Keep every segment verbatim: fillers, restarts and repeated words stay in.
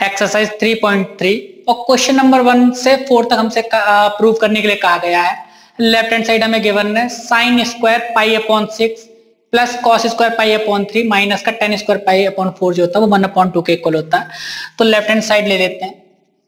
Exercise three point three और question number one से four तक हमसे प्रूव करने के लिए कहा गया है। लेफ्ट हैंड साइड हमें गिवन है sine square pi upon six plus cos square pi upon three minus का tan square pi upon four जो होता है वो वन अपॉन टू के इक्वल होता है। तो लेफ्ट हैंड साइड ले लेते हैं।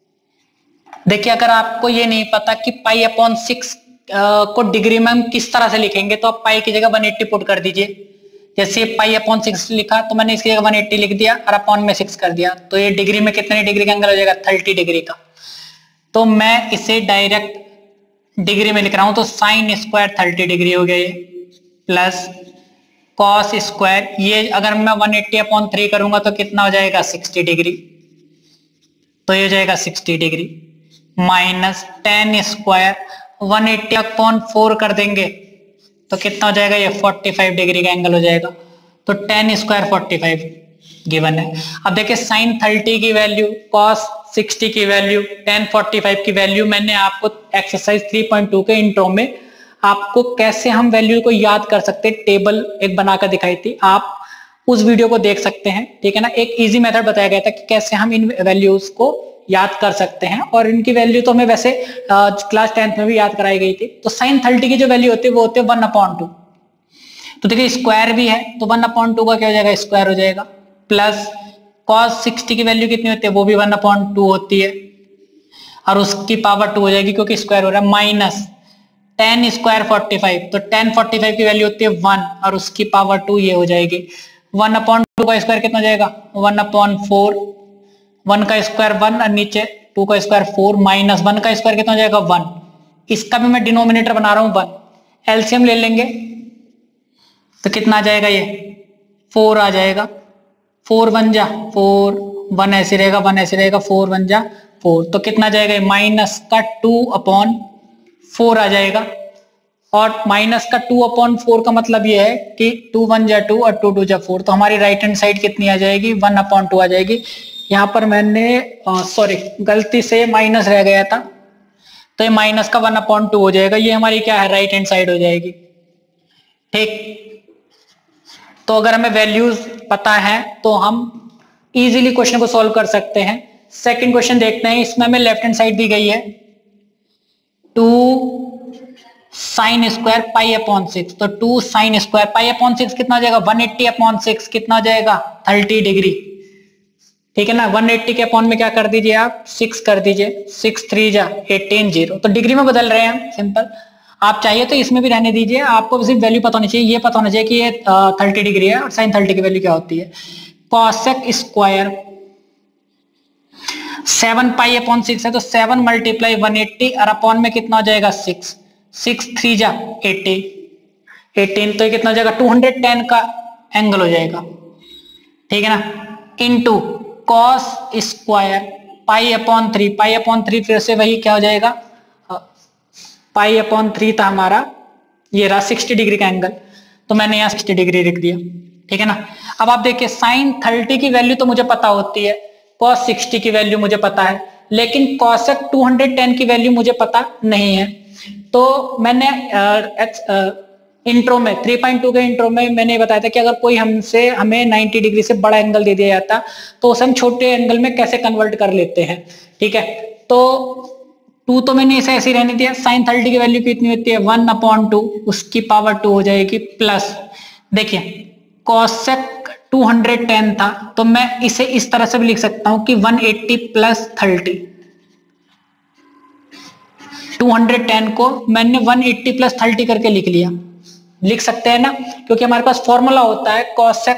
देखिए अगर आपको ये नहीं पता कि पाई अपॉन सिक्स को डिग्री में हम किस तरह से लिखेंगे तो आप पाई की जगह वन एट्टी पुट कर दीजिए। जैसे पाई अपॉन सिक्स लिखा तो मैंने इसकी जगह वन एट्टी लिख दिया और अपॉन में सिक्स कर दिया, तो ये डिग्री में कितने डिग्री का एंगल हो जाएगा, थर्टी डिग्री का। तो मैं इसे डायरेक्ट डिग्री में लिख रहा हूं तो साइन स्क्वायर थर्टी डिग्री हो गया ये, प्लस कॉस स्क्वायर ये अगर मैं वन एट्टी अपॉन थ्री करूंगा तो कितना हो जाएगा सिक्सटी डिग्री, तो ये हो जाएगा sixty degree, minus tan square one eighty upon four कर देंगे तो कितना हो जाएगा, ये पैंतालीस डिग्री का एंगल हो जाएगा। तो टेन स्क्वायर पैंतालीस गिवन है। अब देखिए साइन थर्टी की वैल्यू, कॉस सिक्सटी की वैल्यू, टेन पैंतालीस की वैल्यू मैंने आपको एक्सरसाइज थ्री पॉइंट टू के इंट्रो में आपको कैसे हम वैल्यू को याद कर सकते हैं टेबल एक बनाकर दिखाई थी, आप उस वीडियो को देख सकते हैं। ठीक है ना, एक इजी मेथड बताया गया था कि कैसे हम इन वैल्यूज को याद कर सकते हैं और इनकी वैल्यू तो हमें वैसे क्लास टेंथ में भी याद कराई गई थी। तो साइन थर्टी की जो वैल्यू होती है वो होती है वन अपॉन टू। तो देखिए स्क्वायर भी है तो वन अपॉन टू का क्या हो जाएगा, स्क्वायर हो जाएगा, प्लस कॉस सिक्सटी की वैल्यू कितनी होती है, वो भी वन अपॉन टू होती है और उसकी पावर टू हो जाएगी क्योंकि स्क्वायर हो रहा है, minus tan square forty five, तो टेन फोर्टी फाइव की वैल्यू होती है वन और उसकी पावर टू ये हो जाएगी। वन अपॉन टू का स्क्वायर कितना हो जाएगा, वन अपॉन फोर, वन का स्क्वायर वन और नीचे टू का स्क्वायर फोर, माइनस वन का स्क्वायर कितना हो जाएगा वन, इसका भी मैं डिनोमिनेटर बना रहा हूं वन, एलसीएम ले लेंगे तो कितना आ जाएगा, ये फोर आ जाएगा, फोर वन जा फोर, वन ऐसे रहेगा, वन ऐसे रहेगा, फोर वन जा फोर, तो कितना जाएगा, माइनस का टू अपॉन फोर आ जाएगा। और माइनस का टू अपॉन फोर का मतलब ये है कि टू वन जा टू और टू टू जा फोर, तो हमारी राइट हैंड साइड कितनी आ जाएगी, वन अपॉन टू आ जाएगी। यहाँ पर मैंने सॉरी गलती से माइनस रह गया था तो ये माइनस का वन अपॉन टू हो जाएगा, ये हमारी क्या है, राइट हैंड साइड हो जाएगी। ठीक, तो अगर हमें वैल्यूज पता है तो हम इजीली क्वेश्चन को सॉल्व कर सकते हैं। सेकंड क्वेश्चन देखते हैं, इसमें हमें लेफ्ट हैंड साइड दी गई है two sine square pi upon six, तो two sine square pi upon six कितना हो जाएगा, वन एट्टी अपॉन सिक्स कितना हो जाएगा, थर्टी डिग्री। ठीक है ना, वन एट्टी के अपॉन में क्या कर दीजिए आप, सिक्स कर दीजिए, सिक्स थ्री जा एटीन, जीरो, तो डिग्री में बदल रहे हैं हम, सिंपल। आप चाहिए तो इसमें भी रहने दीजिए, आपको सिर्फ वैल्यू पता होनी चाहिए, ये पता होना चाहिए कि ये थर्टी डिग्री है और साइन थर्टी की वैल्यू क्या होती है। Cosec square seven pi upon six है तो सेवन मल्टीप्लाई वन एट्टी और अपॉन में कितना हो जाएगा, सिक्स, सिक्स थ्री जा एटी, एटीन, तो ये कितना हो जाएगा, टू हंड्रेड टेन का एंगल हो जाएगा। ठीक है ना, into cos square pi upon three, pi upon three फिर से वही क्या हो जाएगा, पाई अपॉन थ्री था हमारा, ये रहा सिक्सटी डिग्री का एंगल, तो मैंने यहाँ सिक्सटी डिग्री लिख दिया। ठीक है ना, अब आप देखिए साइन थर्टी की वैल्यू तो मुझे पता होती है, कॉस सिक्सटी की वैल्यू मुझे पता है, लेकिन कॉसेक टू हंड्रेड टेन की वैल्यू मुझे पता नहीं है। तो मैंने इंट्रो में थ्री पॉइंट टू के इंट्रो में मैंने बताया था कि अगर कोई हमसे हमें नाइंटी डिग्री से बड़ा एंगल दे दिया जाता तो उसे हम छोटे एंगल में कैसे कन्वर्ट कर लेते हैं। ठीक है, तो टू तो मैंने इसे ऐसे ही रहने दिया, साइन थर्टी की वैल्यू कितनी होती है, वन अपॉन टू, उसकी पावर टू हो जाएगी, प्लस देखिए कॉसेक टू हंड्रेड टेन था तो मैं इसे इस तरह से भी लिख सकता हूं कि one eighty plus thirty, two hundred ten को मैंने वन एट्टी प्लस थर्टी करके लिख लिया, लिख सकते हैं ना, क्योंकि हमारे पास फॉर्मूला होता है cosec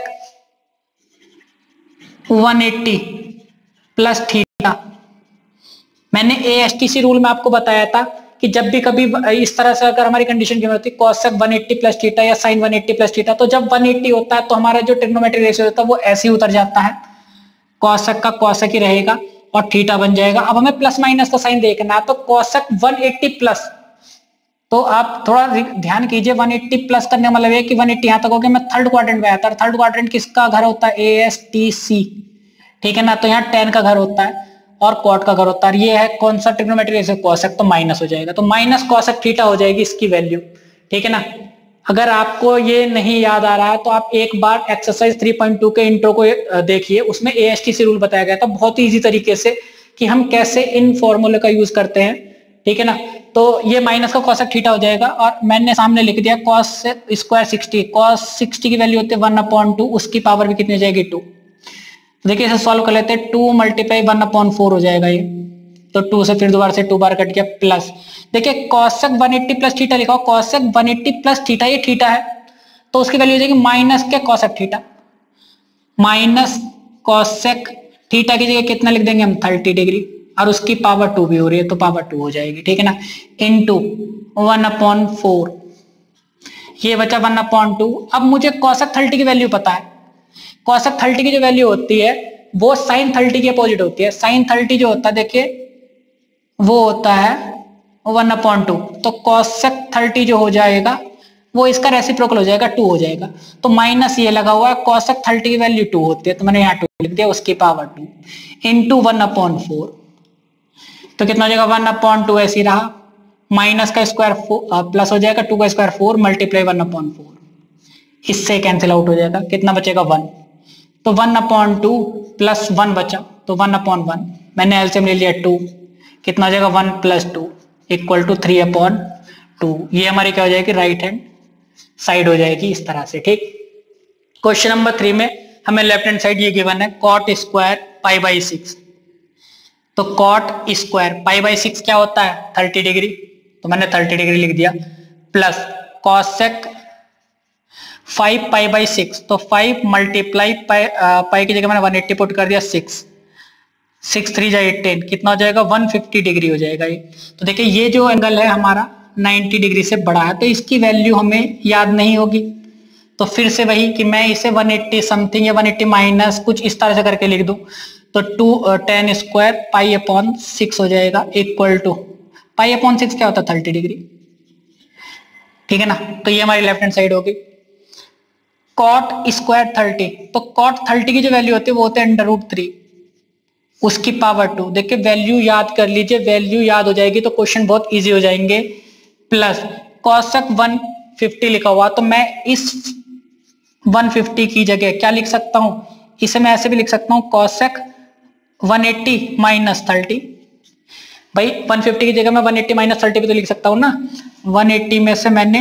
one eighty plus theta. मैंने एएसटीसी रूल में आपको बताया था कि जब भी कभी इस तरह से अगर हमारी कंडीशन की होती है cosec one eighty plus theta या sine one eighty plus theta, तो जब वन एट्टी होता है तो हमारा जो ट्रिग्नोमेट्रिक रेशियो होता है वो ऐसे ही उतर जाता है, कॉसेक का कॉसेक ही रहेगा और थीटा बन जाएगा। अब हमें प्लस माइनस का साइन देखना है, तो कॉसेक वन एट्टी प्लस, तो आप थोड़ा ध्यान कीजिए, वन एट्टी प्लस करने का मतलब है कि वन एट्टी यहां तक हो गया, मैं थर्ड क्वाड्रेंट में आया था, थर्ड क्वाड्रेंट किसका घर होता है, ए एस टी सी। ठीक है ना, तो यहाँ टेन का घर होता है और कॉट का घर होता है, ये है कौन सा ट्रिग्नोमेट्रिक रेशियो, कॉसेक, तो माइनस हो जाएगा, तो माइनस कॉसेक थीटा हो जाएगी इसकी वैल्यू। ठीक है ना, अगर आपको ये नहीं याद आ रहा है तो आप एक बार एक्सरसाइज थ्री पॉइंट टू के इंट्रो को देखिए, उसमें A S T C rule बताया गया था बहुत ही इजी तरीके से कि हम कैसे इन फॉर्मूले का यूज करते हैं, ठीक है ना। तो ये माइनस का कॉस थीटा हो जाएगा और मैंने सामने लिख दिया cos square sixty, cos sixty की वैल्यू होती है वन अपॉन टू, उसकी पावर भी कितनी हो जाएगी टू। देखिए इसे सॉल्व कर लेते हैं, two multiply one upon four हो जाएगा ये, तो टू से फिर दोबारा से टू बार कट गया प्लस, देखिए cosec one eighty plus theta लिखा हो, cosec one eighty plus theta, ये थीटा है तो उसकी वैल्यू हो जाएगी माइनस के cosec theta, minus cosec theta की जगह कितना लिख देंगे हम थर्टी डिग्री, और उसकी पावर टू भी हो रही है तो पावर टू हो जाएगी, ठीक है ना, इनटू वन अपॉन फोर, ये बचा वन अपॉन टू। अब मुझे कॉसेक थर्टी की वैल्यू पता है, कॉसेक थर्टी की जो वैल्यू होती है वो साइन थर्टी के अपोजिट होती है, साइन थर्टी जो होता है देखिए वो होता है वन अपॉन टू, तो कॉसेक थर्टी जो हो जाएगा वो इसका रेसिप्रोकल हो जाएगा, टू हो जाएगा, तो माइनस ये लगा हुआ है, कॉसेक थर्टी की वैल्यू टू होती है तो मैंने यहाँ टू लिख दिया, उसकी power two into one upon four, तो कितना हो जाएगा वन अपॉन टू ऐसी रहा, माइनस का स्क्वायर प्लस हो जाएगा, टू का square four multiply one upon four, इससे कैंसिल आउट हो जाएगा, कितना बचेगा वन, तो one upon two plus one बचा तो वन अपॉन वन, मैंने एलसीएम ले लिया टू, कितना हो जाएगा one plus two equal two three upon two, ये हमारी क्या हो जाएगी राइट हैंड साइड हो जाएगी इस तरह से, ठीक। क्वेश्चन नंबर थ्री में हमें लेफ्ट हैंड साइड ये गिवन है cot square pi by six, तो cot square pi by six क्या होता है थर्टी डिग्री, तो मैंने थर्टी डिग्री लिख दिया, plus cosec five pi by six, तो फाइव मल्टीप्लाई पाई पाई की जगह मैंने वन एट्टी पुट कर दिया, सिक्स सिक्स थ्री जा एटीन, कितना हो जाएगा वन फिफ्टी डिग्री हो जाएगा ये। तो देखिए ये जो एंगल है हमारा नाइन्टी डिग्री से बड़ा है तो इसकी वैल्यू हमें याद नहीं होगी, तो फिर से वही कि मैं इसे वन एट्टी समथिंग या वन एट्टी माइनस कुछ इस तरह से करके लिख दूं, तो two tan square pi upon six हो जाएगा equal to, pi upon six क्या होता है थर्टी डिग्री, ठीक है ना, तो ये हमारी लेफ्ट हैंड साइड होगी। कॉट स्क्वायर थर्टी, तो कॉट थर्टी की जो वैल्यू होती है वो होते हैं अंडर रूट थ्री, उसकी पावर टू, देखिए वैल्यू याद कर लीजिए, वैल्यू याद हो जाएगी तो क्वेश्चन बहुत इजी हो जाएंगे, प्लस कॉसेक वन फिफ्टी लिखा हुआ तो मैं इस वन फिफ्टी की जगह क्या लिख सकता हूं, इसे मैं ऐसे भी लिख सकता हूं cosec one eighty minus thirty, भाई वन फिफ्टी की जगह मैं वन एट्टी माइनस थर्टी भी तो लिख सकता हूं ना, वन एट्टी में से मैंने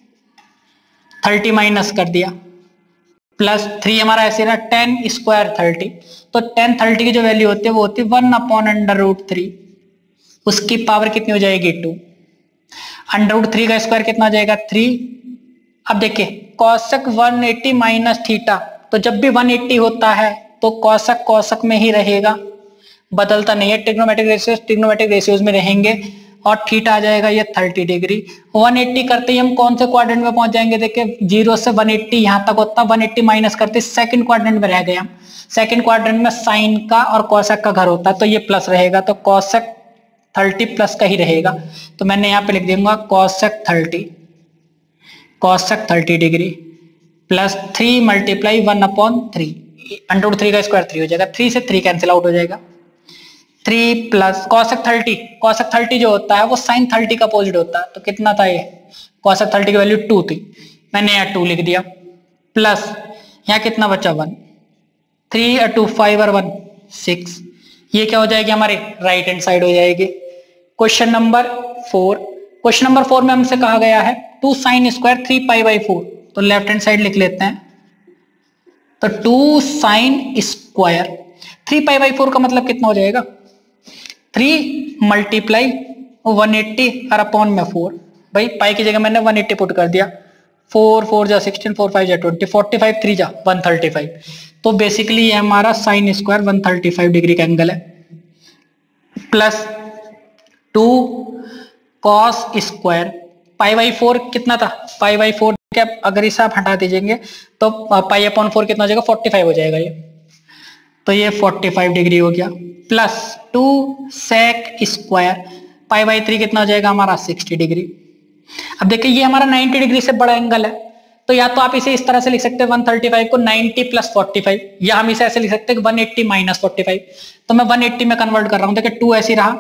थर्टी माइनस कर दिया, प्लस थ्री हमारा ऐसे रहा टेन स्क्वायर थर्टी, तो टेन थर्टी की जो वैल्यू होती है वो होती है one upon under root three, उसकी पावर कितनी हो जाएगी टू, अंडर रूट थ्री का स्क्वायर कितना हो जाएगा थ्री। अब देखिए cosec one eighty minus theta, तो जब भी वन एट्टी होता है तो कॉसेक कॉसेक में ही रहेगा, बदलता नहीं है, ट्रिग्नोमेट्रिक रेशियोज ट्रिग्नोमेट्रिक रेशियोज में रहेंगे, और थीटा आ जाएगा ये थर्टी डिग्री। वन एट्टी करते ही हम कौन से क्वाड्रेंट में पहुंच जाएंगे, देखिए जीरो से वन एट्टी यहां तक होता, वन एट्टी माइनस करते सेकंड क्वाड्रेंट में रह गए हम, सेकंड क्वाड्रेंट में साइन का और कॉसेक का घर होता है तो ये प्लस रहेगा, तो कॉसेक थर्टी प्लस का ही रहेगा, तो मैंने यहाँ पे लिख दूंगा cosec thirty, cosec thirty degree plus three multiply one upon three, under root three का स्क्वायर थ्री हो जाएगा, थ्री से थ्री कैंसिल आउट हो जाएगा, three plus cosec thirty, cosec thirty जो होता है वो साइन थर्टी का अपोजिट होता है, तो कितना था ये कॉसेक थर्टी की वैल्यू टू थी, मैंने यहाँ टू लिख दिया, प्लस यहाँ कितना बचा वन, थ्री टू फाइव और वन सिक्स, ये क्या हो जाएगी हमारे राइट हैंड साइड हो जाएगी। Question number four, question number four में हमसे कहा गया है two sine square three pi by four, तो लेफ्ट हैंड साइड लिख लेते हैं, तो two sine square three pi by four का मतलब कितना हो जाएगा, थ्री मल्टीप्लाई वन एट्टी और अपॉन में फोर, भाई पाई की जगह मैंने वन एट्टी पुट कर दिया, फोर फोर जा सिक्सटीन, फोर फाइव जा ट्वेंटी, फोर्टी फाइव थ्री जा वन थर्टी फाइव, तो बेसिकली ये हमारा sine square one thirty five degree का एंगल है, plus two cos square pi by four कितना था, पाई बाई फोर क्या अगर इसे आप हटा दीजिएंगे तो पाई अपॉन फोर कितना हो जाएगा फोर्टी फाइव हो जाएगा ये, तो ये फोर्टी फाइव डिग्री हो गया, plus two sec square pi by three कितना हो जाएगा हमारा सिक्सटी डिग्री। अब देखिए ये हमारा नाइन्टी डिग्री से बड़ा एंगल है, तो या तो आप इसे इस तरह से लिख सकते हैं वन थर्टी फाइव को नाइन्टी प्लस फोर्टी फाइव, या हम इसे ऐसे लिख सकते हैं one eighty minus forty five, तो मैं वन एट्टी में कन्वर्ट कर रहा हूं, देखिए टू ऐसी रहा,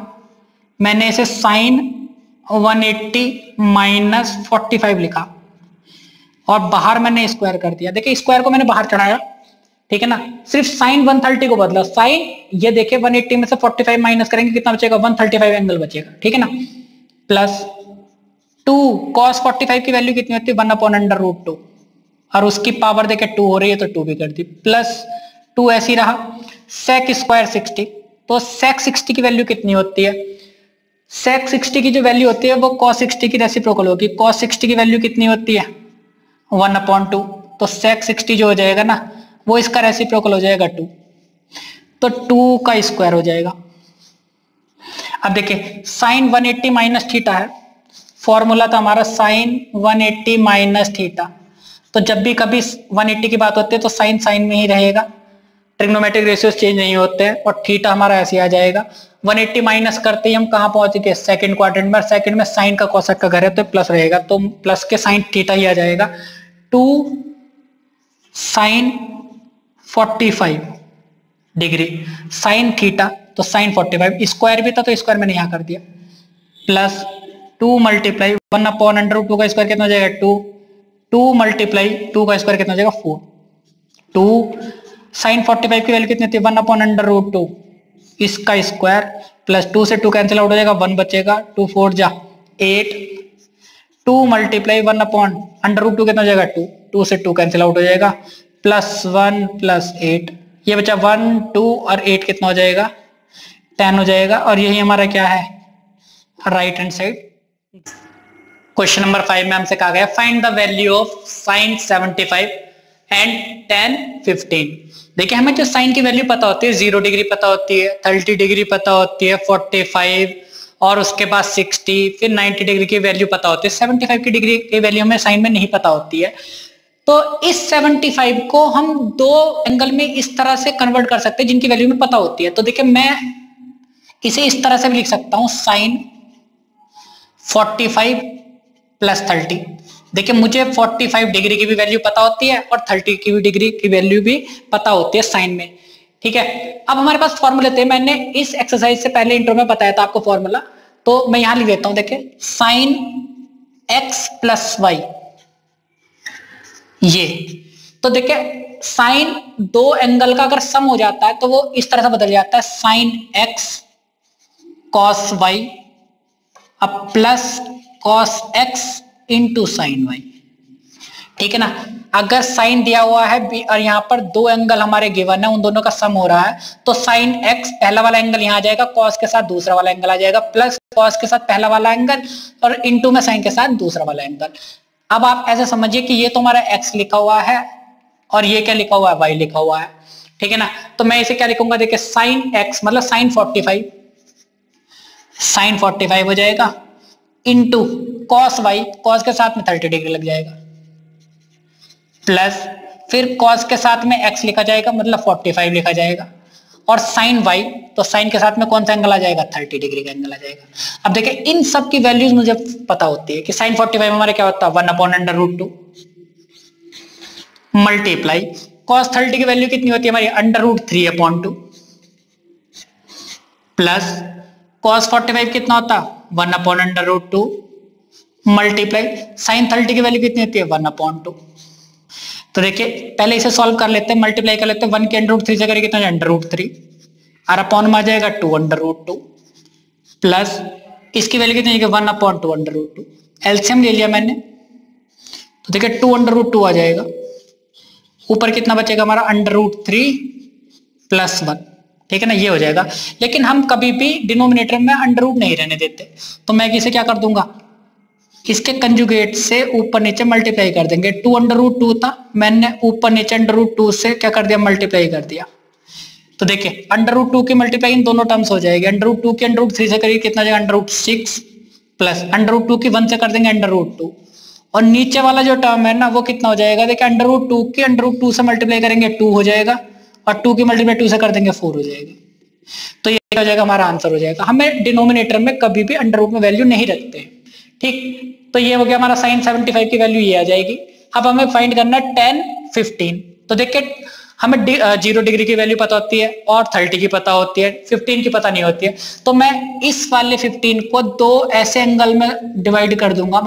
मैंने इसे sine one eighty minus forty five लिखा, और बाहर मैंने स्क्वायर कर दिया। देखिए स्क्वायर को मैंने बाहर चढ़ाया, ठीक है ना, सिर्फ साइन वन थर्टी को बदला। साइन ये देखिए वन एट्टी में से फोर्टी फाइव माइनस करेंगे कितना बचेगा, वन थर्टी फाइव एंगल बचेगा, ठीक है ना। Plus two cos forty five की वैल्यू कितनी होती है, one upon under root two, और उसकी पावर देखे टू हो रही है तो टू भी कर दी, प्लस टू ऐसी रहा। सेक स्क्वायर सिक्सटी, तो सेक सिक्सटी की वैल्यू कितनी होती है, सेक सिक्सटी की जो वैल्यू होती है वो कॉस सिक्सटी की रेसिप्रोकल होगी। कॉस सिक्सटी की वैल्यू कितनी होती है, वन अपॉन टू, तो सेक सिक्सटी जो हो जाएगा ना वो इसका रेसिप्रोकल हो जाएगा टू, तो टू का स्क्वायर हो जाएगा। अब देखिए sine one eighty minus theta है, फॉर्मूला था हमारा sine one eighty minus theta, तो जब भी कभी वन एट्टी की बात होती है तो साइन साइन में ही रहेगा, ट्रिग्नोमेट्रिक रेशियोज चेंज नहीं होते हैं, और थीटा हमारा ऐसे आ जाएगा। वन एट्टी माइनस करते ही हम कहां पहुंच गए, सेकंड क्वाड्रेंट में, सेकंड में साइन का कोसेक का घर है तो प्लस रहेगा, तो प्लस के साइन थीटा ही आ जाएगा, two sine forty five degree sine theta, तो साइन फोर्टी फाइव, स्क्वायर भी था तो स्क्वायर मैंने यहां कर दिया, plus two multiply one upon under root two का स्क्वायर कितना हो जाएगा, टू, टू मल्टीप्लाई टू का स्क्वायर कितना हो जाएगा, four, two sine forty five की वैल्यू कितनी थी, one upon under root two, इसका स्क्वायर, प्लस टू से टू कैंसिल आउट हो जाएगा, वन बचेगा, टू फोर जा eight, two multiply one upon under root two कितना हो जाएगा, टू, टू से टू कैंसिल आउट हो जाएगा, प्लस वन प्लस एट, ये बचा वन टू और एट कितना हो जाएगा, टेन हो जाएगा, और यही हमारा क्या है, right hand side. Question number five में हमसे कहा गया find the value of sine seventy five and tan fifteen. देखिए हमें जो साइन की वैल्यू पता होती है, जीरो डिग्री पता होती है, थर्टी डिग्री पता होती है, फोर्टी फाइव और उसके बाद सिक्सटी, फिर नाइन्टी डिग्री की वैल्यू पता होती है, सेवेंटी फाइव की डिग्री की वैल्यू हमें साइन में नहीं पता होती है। तो इस सेवेंटी फाइव को हम दो एंगल में इस तरह से कन्वर्ट कर सकते हैं जिनकी वैल्यू में पता होती है। तो देखिए मैं इसे इस तरह से भी लिख सकता हूं, sine forty five plus thirty. देखिए मुझे फोर्टी फाइव डिग्री की भी वैल्यू पता होती है और थर्टी की भी डिग्री की वैल्यू भी पता होती है साइन में, ठीक है। अब हमारे पास फॉर्मूले थे, मैंने इस एक्सरसाइज से पहले इंट्रो में बताया था आपको फॉर्मूला, तो मैं यहां लिख देता हूं। देखिए साइन एक्स प्लस वाई, ये तो देखिए साइन दो एंगल का अगर सम हो जाता है तो वो इस तरह से बदल जाता है, साइन एक्स कॉस वाई अब plus cos x into sine y, ठीक है ना। अगर साइन दिया हुआ है और यहाँ पर दो एंगल हमारे गिवन है, उन दोनों का सम हो रहा है, तो साइन एक्स पहला वाला एंगल यहाँ आ जाएगा, कॉस के साथ दूसरा वाला एंगल आ जाएगा, प्लस कॉस के साथ पहला वाला एंगल और इंटू में साइन के साथ दूसरा वाला एंगल। अब आप ऐसे समझिए कि ये तो हमारा एक्स लिखा हुआ है और ये क्या लिखा हुआ है, वाई लिखा हुआ है, ठीक है ना। तो मैं इसे क्या लिखूंगा, देखिए साइन एक्स मतलब sine forty five, sine forty five हो जाएगा इंटू कॉस वाई, कॉस के साथ में थर्टी डिग्री लग जाएगा, प्लस फिर कॉस के साथ में एक्स लिखा जाएगा मतलब फोर्टी फाइव लिखा जाएगा, और साइन वाई तो साइन के साथ में कौन सा एंगल आ जाएगा, थर्टी डिग्री का एंगल आ जाएगा। अब देखिए इन सब की वैल्यूज मुझे पता होती है कि साइन फोर्टी फाइव हमारा क्या होता है, one upon under root two multiply cos thirty की वैल्यू कितनी होती है हमारी, under root three upon two, plus cos forty five कितना होता, one upon under root two multiply sine thirty की वैल्यू कितनी होती है, वन अपॉन टू। तो देखिए पहले इसे सॉल्व कर लेते हैं, मल्टीप्लाई कर लेते हैं, वन के अंडर रूट थ्री से करेंगे कितना, अंडर रूट थ्री, और अपॉन में आ जाएगा two under root two, plus इसकी वैल्यू कितनी, one upon two under root two, LCM ले लिया मैंने, तो देखिए टू अंडर रूट टू आ जाएगा, ऊपर कितना बचेगा हमारा, under root three plus one, ठीक है ना, ये हो जाएगा। लेकिन हम कभी भी डिनोमिनेटर में अंडर रूट नहीं रहने देते, तो मैं इसे क्या कर दूंगा, इसके कंजुगेट से ऊपर नीचे मल्टीप्लाई कर देंगे। टू अंडर रूट टू था, मैंने ऊपर नीचे अंडर रूट टू से क्या कर दिया, मल्टीप्लाई कर दिया। तो देखिए अंडर रूट टू की मल्टीप्लाई इन दोनों टर्म्स हो जाएगी, अंडर रूट टू की अंडर रूट थ्री से करिए कितना जाएगा, under root six, plus under root two की वन से कर देंगे अंडर रूट टू, और नीचे वाला जो टर्म है ना वो कितना हो जाएगा, देखिए अंडर रूट टू की अंडर रूट टू से मल्टीप्लाई करेंगे टू हो जाएगा, और टू की मल्टीप्लाई टू से कर देंगे फोर हो जाएगा। तो ये हो जाएगा हमारा आंसर हो जाएगा। हमें डिनोमिनेटर में कभी भी अंडर रूट में वैल्यू नहीं रखते, ठीक। तो ये हो गया हमारा साइन सेवेंटी फाइव की वैल्यू ये आ जाएगी। अब हमें फाइंड करना है टेन फिफ्टीन। तो देखिए हमें जीरो डिग्री की वैल्यू पता होती है और थर्टी की पता होती है, फिफ्टीन की पता नहीं होती है। तो मैं इस वाले फिफ्टीन को दो ऐसे एंगल में डिवाइड कर दूंगा, मतलब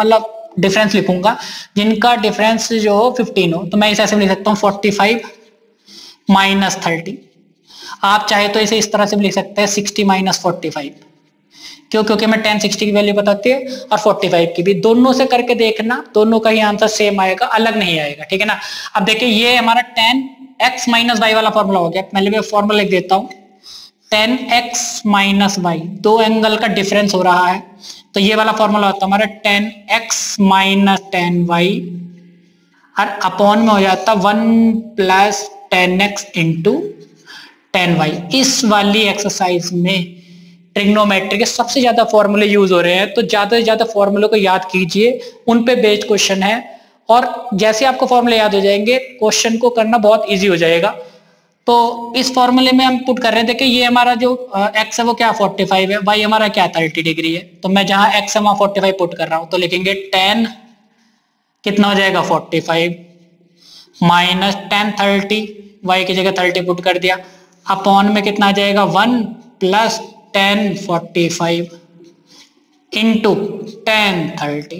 डिफरेंस लिखूंगा जिनका डिफरेंस जो हो फिफ्टीन हो। तो मैं इसे ऐसे लिख सकता हूँ फोर्टी फाइव माइनस थर्टी। आप चाहे तो इसे इस तरह से भी लिख सकते हैं सिक्सटी माइनस फोर्टी फाइव। क्यों? क्योंकि मैं टेन सिक्सटी की वैल्यू बताती है और फोर्टी फाइव की भी। दोनों से करके देखना, दोनों का ही आंसर सेम आएगा, अलग नहीं आएगा, ठीक है ना। अब देखिए ये हमारा टेन एक्स माइनस वाई वाला फॉर्मूला हो गया। पहले मैं फॉर्मूला लिख देता हूं, टेन एक्स माइनस वाई, दो एंगल का डिफरेंस हो रहा है, तो ये वाला फॉर्मूला होता है हमारा tan x minus tan y और अपॉन में हो जाता one plus tan x into tan y. इस वाली एक्सरसाइज में ट्रिग्नोमेट्री के सबसे ज्यादा फॉर्मूले यूज हो रहे हैं, तो ज्यादा से ज्यादा फॉर्मूले को याद कीजिए, उन पे बेस्ड क्वेश्चन है। और जैसे आपको फॉर्मूले याद हो जाएंगे, क्वेश्चन को करना बहुत इजी हो जाएगा। तो इस फॉर्मूले में हम पुट कर रहे थे कि ये हमारा जो एक्स है वो क्या फोर्टी फाइव है, वाई हमारा क्या थर्टी डिग्री है। तो मैं जहां एक्स है वहां फोर्टी फाइव पुट कर रहा हूं, तो लिखेंगे टेन कितना हो जाएगा forty five minus tan thirty, y की जगह थर्टी पुट कर दिया, अपॉन में कितना आ जाएगा one plus tan forty five into tan thirty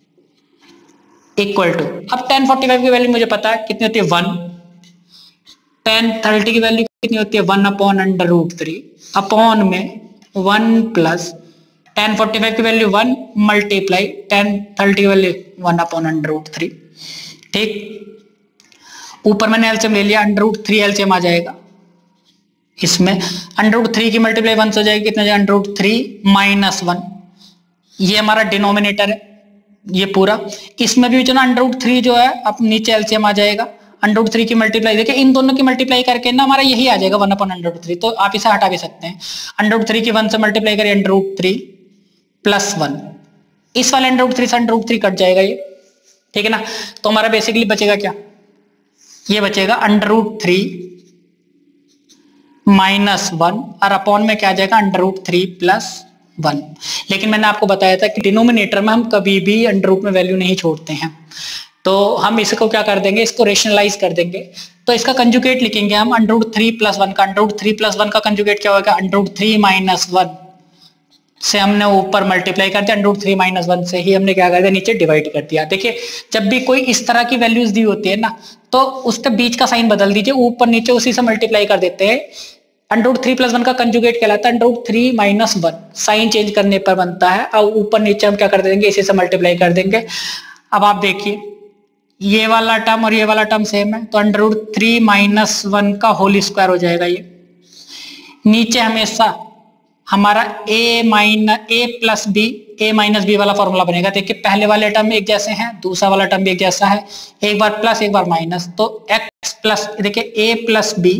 equal to, अब टेन फोर्टी फाइव की वैल्यू मुझे पता है कितनी होती है वन, टेन थर्टी की वैल्यू कितनी होती है one upon under root three, upon में one plus tan forty five की value one multiply tan thirty की value one upon under root three. ठीक, ऊपर मैंने एलसीएम ले लिया, अंडर रूट थ्री एलसीएम आ जाएगा, इसमें अंडर रूट थ्री की मल्टीप्लाई वन से हो जाएगी, कितना under root three minus one, ये हमारा डिनोमिनेटर है ये पूरा, इसमें भी जो ना अंडर रूट थ्री जो है अब नीचे एलसीएम आ जाएगा, अंडर रूट थ्री की मल्टीप्लाई देखिए इन दोनों की मल्टीप्लाई करके ना हमारा यही आ जाएगा one upon under root three, तो आप इसे हटा भी सकते हैं। अंडर रूट थ्री की वन से मल्टीप्लाई करिए under root three plus one, इस वाले अंडर रूट थ्री से अंडर रूट थ्री कट जाएगा ये, ठीक है ना। तो हमारा बेसिकली बचेगा क्या, ये बचेगा under root three minus one और अपॉन में क्या आ जाएगा under root three plus one. लेकिन मैंने आपको बताया था कि डिनोमिनेटर में हम कभी भी अंडर रूट में वैल्यू नहीं छोड़ते हैं, तो हम इसको क्या कर देंगे, इसको रेशनलाइज कर देंगे। तो इसका कंजुगेट लिखेंगे हम under root three plus one का, under root three plus one का कंजुगेट क्या होगा under root three minus one से हमने ऊपर मल्टीप्लाई कर दिया, under root three minus one से ही हमने क्या कर दिया नीचे डिवाइड कर दिया। देखिए जब भी कोई इस तरह की वैल्यूज दी होती है ना, तो उसके बीच का साइन बदल दीजिए, ऊपर नीचे उसी से मल्टीप्लाई कर देते हैं। Under root three plus one का कंजुगेट कहलाता है under root three minus one, sine change करने पर बनता है, और ऊपर नीचे हम क्या कर देंगे इसी से मल्टीप्लाई कर देंगे। अब आप देखिए ये वाला टर्म और ये वाला टर्म सेम है, तो under root three minus one का होल स्क्वायर हो जाएगा ये, नीचे हमेशा हमारा a minus a plus b a minus b वाला फॉर्मूला बनेगा। देखिए पहले वाले टर्म एक जैसे हैं, दूसरा वाला टर्म भी एक जैसा है, एक बार प्लस एक बार माइनस, तो x प्लस देखिए a plus b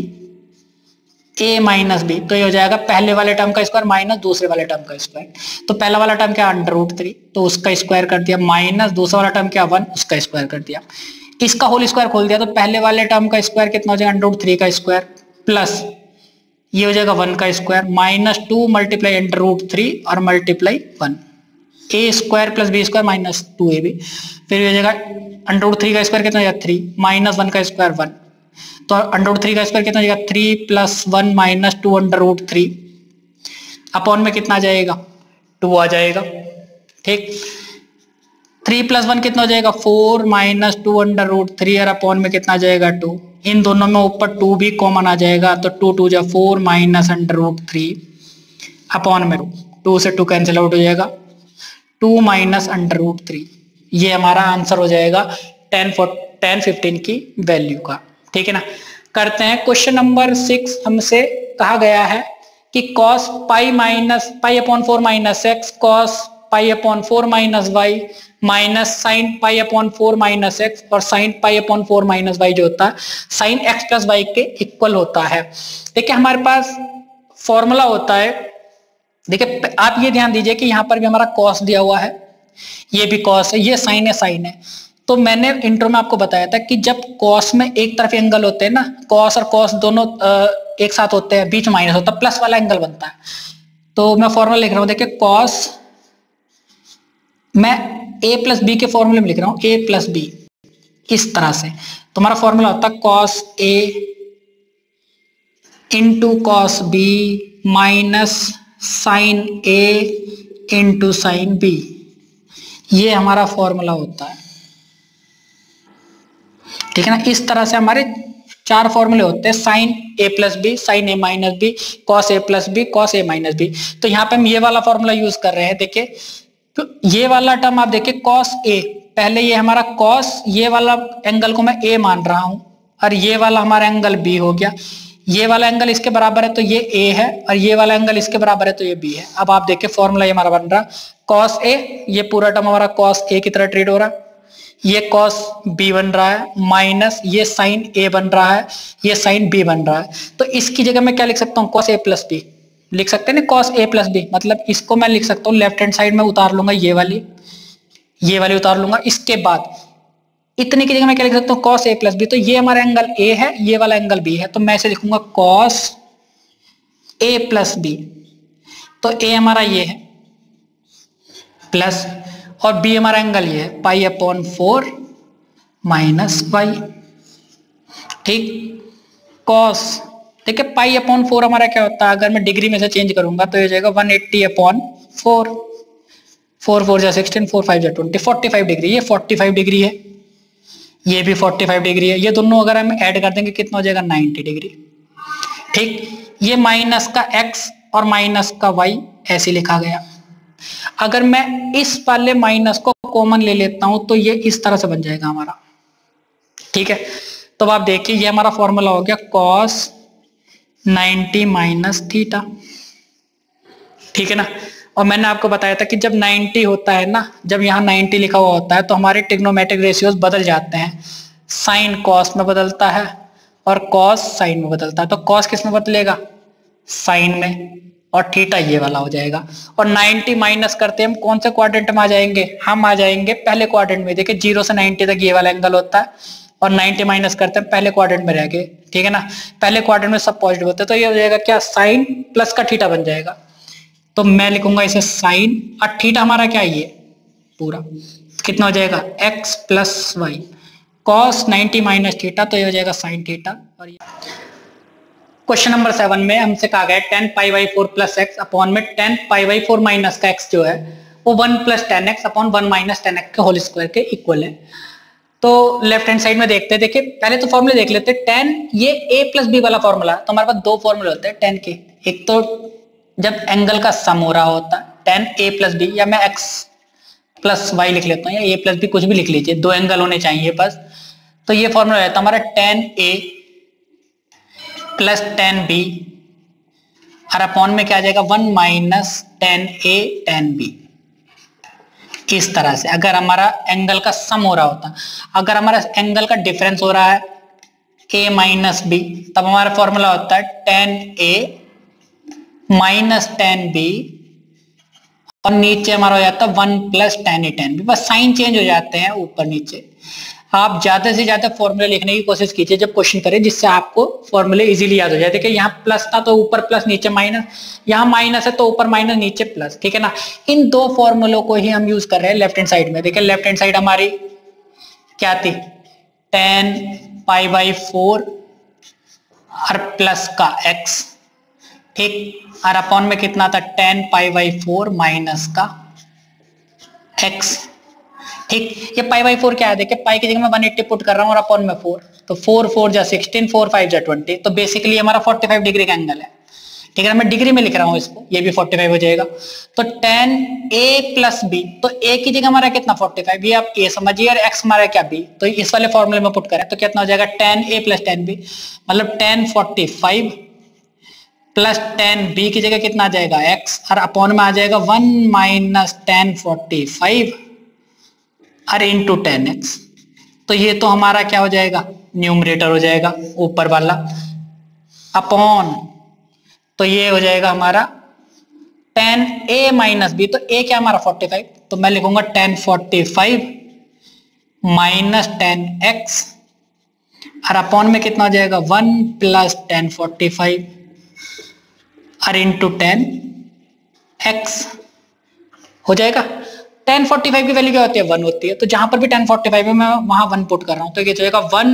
a minus B, तो ये हो जाएगा पहले वाले टर्म का स्क्वायर माइनस दूसरे वाले टर्म का स्क्वायर। तो पहला वाला टर्म क्या अंडर रूट थ्री, तो उसका स्क्वायर कर दिया, माइनस दूसरा वाला टर्म क्या वन, उसका स्क्वायर कर दिया, इसका होल स्क्वायर खोल दिया, तो पहले वाले टर्म का स्क्वायर कितना हो जाएगा अंडर रूट थ्री का स्क्वायर प्लस ये हो जाएगा वन का square minus two multiply under root three और multiply one, a square plus b square minus two a b, फिर हो जाएगा अंडर रूट थ्री का स्क्वायर कितना हो जाएगा थ्री माइनस वन का स्क्वायर वन, तो अंडर रूट थ्री का स्क्वायर कितना हो जाएगा three plus one minus two under root three, upon में कितना आ जाएगा टू आ जाएगा। ठीक, थ्री प्लस वन कितना हो जाएगा four minus two under root three और अपॉन में कितना आ जाएगा टू, इन दोनों में ऊपर टू भी कॉमन आ जाएगा, तो टू टू जा four minus under root three upon में टू, टू से टू कैंसिल आउट हो जाएगा, two minus under root three, ये हमारा आंसर हो जाएगा टेन फोर टेन फिफ्टीन की वैल्यू का। ठीक है ना। करते हैं क्वेश्चन नंबर सिक्स, हमसे कहा गया है कि cos pi minus pi upon four minus X cos pi upon four minus Y minus sine pi upon four minus X और sine pi upon four minus Y जो होता है साइन एक्स प्लस वाई के equal होता है। देखिए हमारे पास formula होता है, देखिए आप ये ध्यान दीजिए कि यहाँ पर भी हमारा कॉस दिया हुआ है, ये भी कॉस है, ये साइन है साइन है। तो मैंने इंट्रो में आपको बताया था कि जब कॉस में एक तरफ एंगल होते हैं ना, कॉस और कॉस दोनों एक साथ होते हैं, बीच माइनस होता है, प्लस वाला एंगल बनता है। तो मैं फॉर्मूला लिख रहा हूं, देखिए कॉस मैं a प्लस बी के फॉर्मूले में लिख रहा हूं, a प्लस बी इस तरह से, तो हमारा फॉर्मूला होता है cos a into cos B minus sine a into sine B, ये हमारा फॉर्मूला होता है, ठीक है ना। इस तरह से हमारे चार फॉर्मूले होते हैं, sine A plus B, sine A minus B, cos A plus B, cos A minus B. तो यहाँ पे हम ये वाला फॉर्मूला यूज कर रहे हैं। देखिए तो ये वाला टर्म आप देखिए कॉस ए, पहले ये हमारा कॉस, ये वाला एंगल को मैं ए मान रहा हूं, और ये वाला हमारा एंगल बी हो गया। ये वाला एंगल इसके बराबर है तो ये ए है, और ये वाला एंगल इसके बराबर है तो ये बी है। अब आप देखिए फॉर्मूला ये हमारा बन रहा कॉस ए, ये पूरा टर्म हमारा कॉस ए की तरह ट्रीट हो रहा है, ये कॉस बी बन रहा है, माइनस ये साइन ए बन रहा है, ये साइन बी बन रहा है। तो इसकी जगह मैं क्या लिख सकता हूँ, कॉस ए प्लस बी लिख सकते हैं ना, कॉस ए प्लस बी। मतलब इसको मैं लिख सकता हूँ लेफ्ट हैंड साइड में उतार लूंगा, ये वाली ये वाली उतार लूंगा। इसके बाद इतने की जगह मैं क्या लिख सकता हूँ, कॉस ए प्लस बी। तो ये हमारा एंगल ए है, ये वाला एंगल बी है, तो मैं इसे लिखूंगा कॉस ए प्लस बी। तो ए हमारा ये है प्लस, और बी हमारा एंगल ये है pi upon four minus Y, ठीक। कॉस देखिए पाई अपॉन फोर हमारा क्या होता है, अगर मैं डिग्री में से चेंज करूंगा तो ये जाएगा one eighty upon four, four four जा सिक्सटीन, फोर फाइव जा ट्वेंटी, फोर्टी फाइव डिग्री। ये फोर्टी फाइव डिग्री है, ये भी फोर्टी फाइव डिग्री है। ये दोनों अगर हम ऐड कर देंगे कितना हो जाएगा, नाइन्टी डिग्री, ठीक। ये माइनस का x और माइनस का y ऐसे लिखा गया। अगर मैं इस वाले माइनस को कॉमन ले लेता हूं तो ये इस तरह से बन जाएगा हमारा, ठीक है। तो आप देखिए ये हमारा फॉर्मूला हो गया cos नाइन्टी माइनस थीटा, ठीक है ना। और मैंने आपको बताया था कि जब नाइन्टी होता है ना, जब यहाँ नाइन्टी लिखा हुआ होता है तो हमारे ट्रिग्नोमेट्रिक रेशियोज बदल जाते हैं, साइन कॉस में बदलता है और कॉस साइन में बदलता है। तो कॉस किस में बदलेगा, साइन में, और थीटा ये वाला हो जाएगा। और नाइन्टी माइनस करते हम कौन से क्वाड्रेंट में आ जाएंगे, हम आ जाएंगे पहले क्वाड्रेंट में। देखिए जीरो से नाइन्टी तक ये वाला एंगल होता है, और नाइन्टी माइनस करते हैं पहले क्वाड्रेंट में रह गए, ठीक है ना। पहले क्वाड्रेंट में सब पॉजिटिव होते हैं, तो ये हो जाएगा क्या, साइन प्लस का थीटा बन जाएगा। तो मैं लिखूंगा इसे साइन, और थीटा हमारा क्या है, ये पूरा कितना हो जाएगा, x plus Y, cos ninety minus theta, तो ये हो जाएगा साइन थीटा। और क्वेश्चन नंबर सेवन में हमसे कहा गया tan pi by four plus X upon में tan pi by four minus का एक्स जो है वो one plus tan x upon one minus tan X के होल स्क्वायर के इक्वल है। तो लेफ्ट हैंड साइड में देखते हैं, देखिए पहले तो फॉर्मूले देख लेते हैं। टेन ये a प्लस बी वाला फॉर्मूला, तो हमारे पास दो फॉर्मूले होते हैं टेन के। एक तो जब एंगल का सम हो रहा होता है टेन a प्लस बी, या मैं x प्लस वाई लिख लेता हूँ, या a प्लस बी कुछ भी लिख लीजिए, दो एंगल होने चाहिए बस। तो ये फॉर्मूला रहता है हमारा tan a plus tan B, और अपॉन में क्या आ जाएगा, one minus tan A tan B. किस तरह से, अगर हमारा एंगल का सम हो रहा होता, अगर हमारा एंगल का डिफरेंस हो रहा है a माइनस बी, तब हमारा फॉर्मूला होता है tan A minus tan B, और नीचे हमारा हो जाता है one plus tan A tan B. बस साइन चेंज हो जाते हैं ऊपर नीचे। आप ज्यादा से ज्यादा फॉर्मूले लिखने की कोशिश कीजिए जब क्वेश्चन करें, जिससे आपको फॉर्मूले इजीली याद हो जाए। देखिए यहाँ प्लस था तो ऊपर प्लस नीचे माइनस, यहाँ माइनस है तो ऊपर माइनस नीचे प्लस, ठीक है ना। इन दो फॉर्मूलों को ही हम यूज कर रहे हैं लेफ्ट हैंड साइड में। देखिए लेफ्ट हैंड साइड हमारी क्या थी, टेन पाई बाई फोर और प्लस का एक्स, ठीक, और अपॉन में कितना था, tan pi by four minus का एक्स, ठीक। ये पाई बाई फोर क्या है, देखिए पाई की जगह मैं वन एट्टी पुट कर रहा हूँ और अपॉन में फोर, तो फोर फोर जा सिक्सटीन, फोर फाइव जा ट्वेंटी, तो बेसिकली हमारा फोर्टी फाइव डिग्री का एंगल है, ठीक है। मैं डिग्री में लिख रहा हूँ इसको, ये भी फोर्टी फाइव हो जाएगा। तो टेन ए प्लस बी, तो ए की जगह हमारा कितना फोर्टी फाइव, ये आप ए समझिए, और एक्स हमारा क्या बी, तो इस वाले फॉर्मूले में पुट करें तो कितना हो जाएगा, tan A plus tan B, मतलब tan forty five plus tan B की जगह कितना आ जाएगा x, और अपॉन में आ जाएगा one minus tan forty five और इंटू टेन एक्स। तो ये तो हमारा क्या हो जाएगा, न्यूमरेटर हो जाएगा ऊपर वाला, अपॉन तो ये हो जाएगा हमारा टेन ए माइनस बी, तो a क्या हमारा फोर्टी फाइव, तो मैं लिखूंगा tan forty five minus tan x, और अपॉन में कितना हो जाएगा, one plus tan forty five और इंटू टेन एक्स हो जाएगा। टेन फोर्टी फाइव की वैल्यू क्या होती है, वन होती है, तो जहां पर भी टेन फोर्टी फाइव है मैं वहां वन पुट कर रहा हूं, तो ये जाएगा वन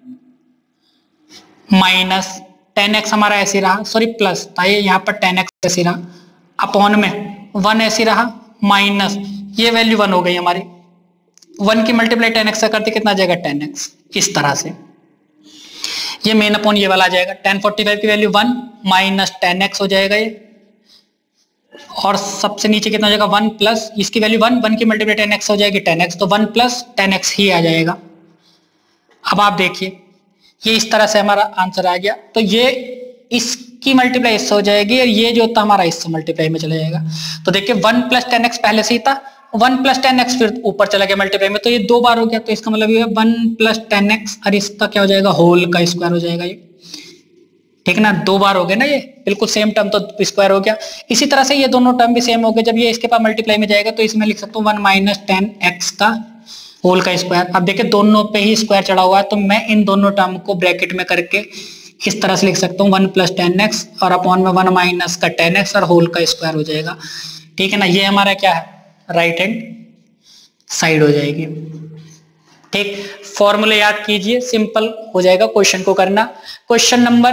माइनस टेन एक्स हमारा ऐसे रहा, सॉरी प्लस था ये, यहाँ पर टेन एक्स ऐसे रहा, अपॉन में वन ऐसे रहा, माइनस ये वैल्यू वन हो गई हमारी। वन की मल्टीप्लाई टेन एक्स करते कितना आ जाएगा टेन एक्स, इस तरह से ये मेन अपॉन ये वाला आ जाएगा। टेन फोर्टी फाइव की value one minus tan X हो जाएगा ये, और सबसे नीचे कितना हो जाएगा वन प्लस इसकी वैल्यू वन, वन की मल्टीप्लाई टेन एक्स हो जाएगी टेन एक्स, तो वन प्लस टेन एक्स ही आ जाएगा। अब आप देखिए ये इस तरह से हमारा आंसर आ गया। तो ये इसकी मल्टीप्लाई इससे हो जाएगी और ये जो था हमारा इससे मल्टीप्लाई में चला जाएगा। तो देखिए वन प्लस टेन एक्स पहले से ही था, वन प्लस टेन एक्स फिर ऊपर चला गया मल्टीप्लाई में, तो ये दो बार हो गया। तो इसका मतलब ये वन प्लस टेन एक्स और इसका क्या हो जाएगा होल का स्क्वायर हो जाएगा ये, ठीक है ना, दो बार हो गए ना, ये बिल्कुल सेम टर्म तो स्क्वायर हो गया। इसी तरह से ये दोनों टर्म भी सेम हो गए। जब ये इसके पास मल्टीप्लाई में जाएगा तो इसमें लिख सकता हूँ वन माइनस टेन एक्स का होल का स्क्वायर। अब देखिए दोनों पे ही स्क्वायर चढ़ा हुआ है, तो मैं इन दोनों टर्म को ब्रैकेट में करके इस तरह से लिख सकता हूँ वन प्लस टेन एक्स और अपॉन में वन माइनस का टेन एक्स और होल का स्क्वायर हो जाएगा, ठीक है ना। ये हमारा क्या है राइट हैंड साइड हो जाएगी, ठीक। फॉर्मूले याद कीजिए, सिंपल हो जाएगा क्वेश्चन को करना। क्वेश्चन नंबर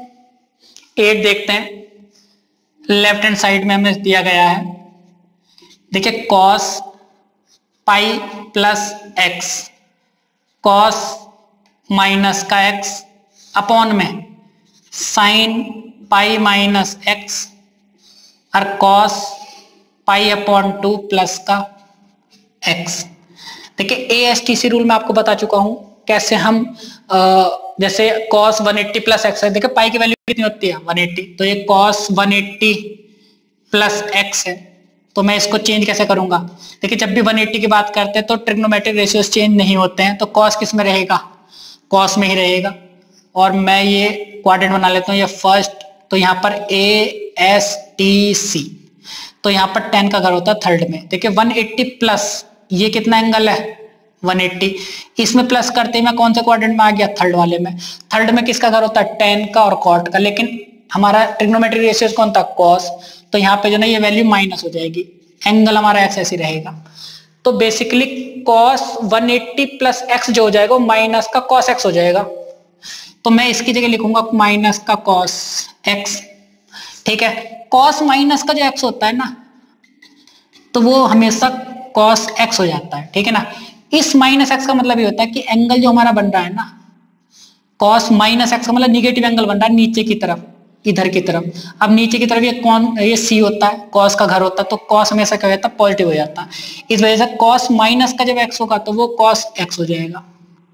एट देखते हैं। लेफ्ट हैंड साइड में हमें दिया गया है, देखिए cos pi plus X, cos minus का एक्स अपॉन में साइन पाई माइनस एक्स और cos pi upon two plus का एक्स। देखिए A S T C rule में आपको बता चुका हूं कैसे हम आ, जैसे cos one eighty plus X है, देखिए पाई की वैल्यू कितनी होती है वन एट्टी, तो ये cos one eighty plus X है। तो मैं इसको चेंज कैसे करूंगा, देखिए जब भी वन एट्टी की बात करते हैं तो ट्रिग्नोमेट्रिक रेशियोज चेंज नहीं होते हैं, तो cos किस में रहेगा cos में ही रहेगा। और मैं ये क्वाड्रेंट बना लेता हूँ, ये फर्स्ट, तो यहाँ पर ए एस टी सी, तो यहाँ पर टेन का घर होता है थर्ड में। देखिए वन एट्टी प्लस ये कितना एंगल है वन एट्टी, इसमें प्लस करते ही मैं कौन से क्वाड्रेंट में आ गया थर्ड वाले में। थर्ड में किसका घर होता है टेन का और कॉट का, लेकिन हमारा ट्रिग्नोमेट्रिक रेशियोज कौन था कॉस, तो यहाँ पे जो ना ये वैल्यू माइनस हो जाएगी, एंगल हमारा एक्स ऐसे रहेगा। तो basically cos one eighty plus X जो हो जाएगा वो माइनस का कॉस एक्स हो जाएगा। तो मैं इसकी जगह लिखूंगा माइनस का कॉस एक्स, ठीक है। कॉस माइनस का जो एक्स होता है ना, तो वो हमेशा कॉस एक्स हो जाता है, ठीक है ना। इस माइनस एक्स का मतलब ये होता है कि एंगल जो हमारा बन रहा है ना कॉस माइनस एक्स का मतलब निगेटिव एंगल बन रहा है नीचे की तरफ, इधर की तरफ। अब नीचे की तरफ ये कौन ये सी होता है, कॉस का घर होता है, तो कॉस हमेशा क्या हो जाता है पॉजिटिव हो जाता है। इस वजह से कॉस माइनस का जब एक्स होगा तो वो कॉस एक्स हो जाएगा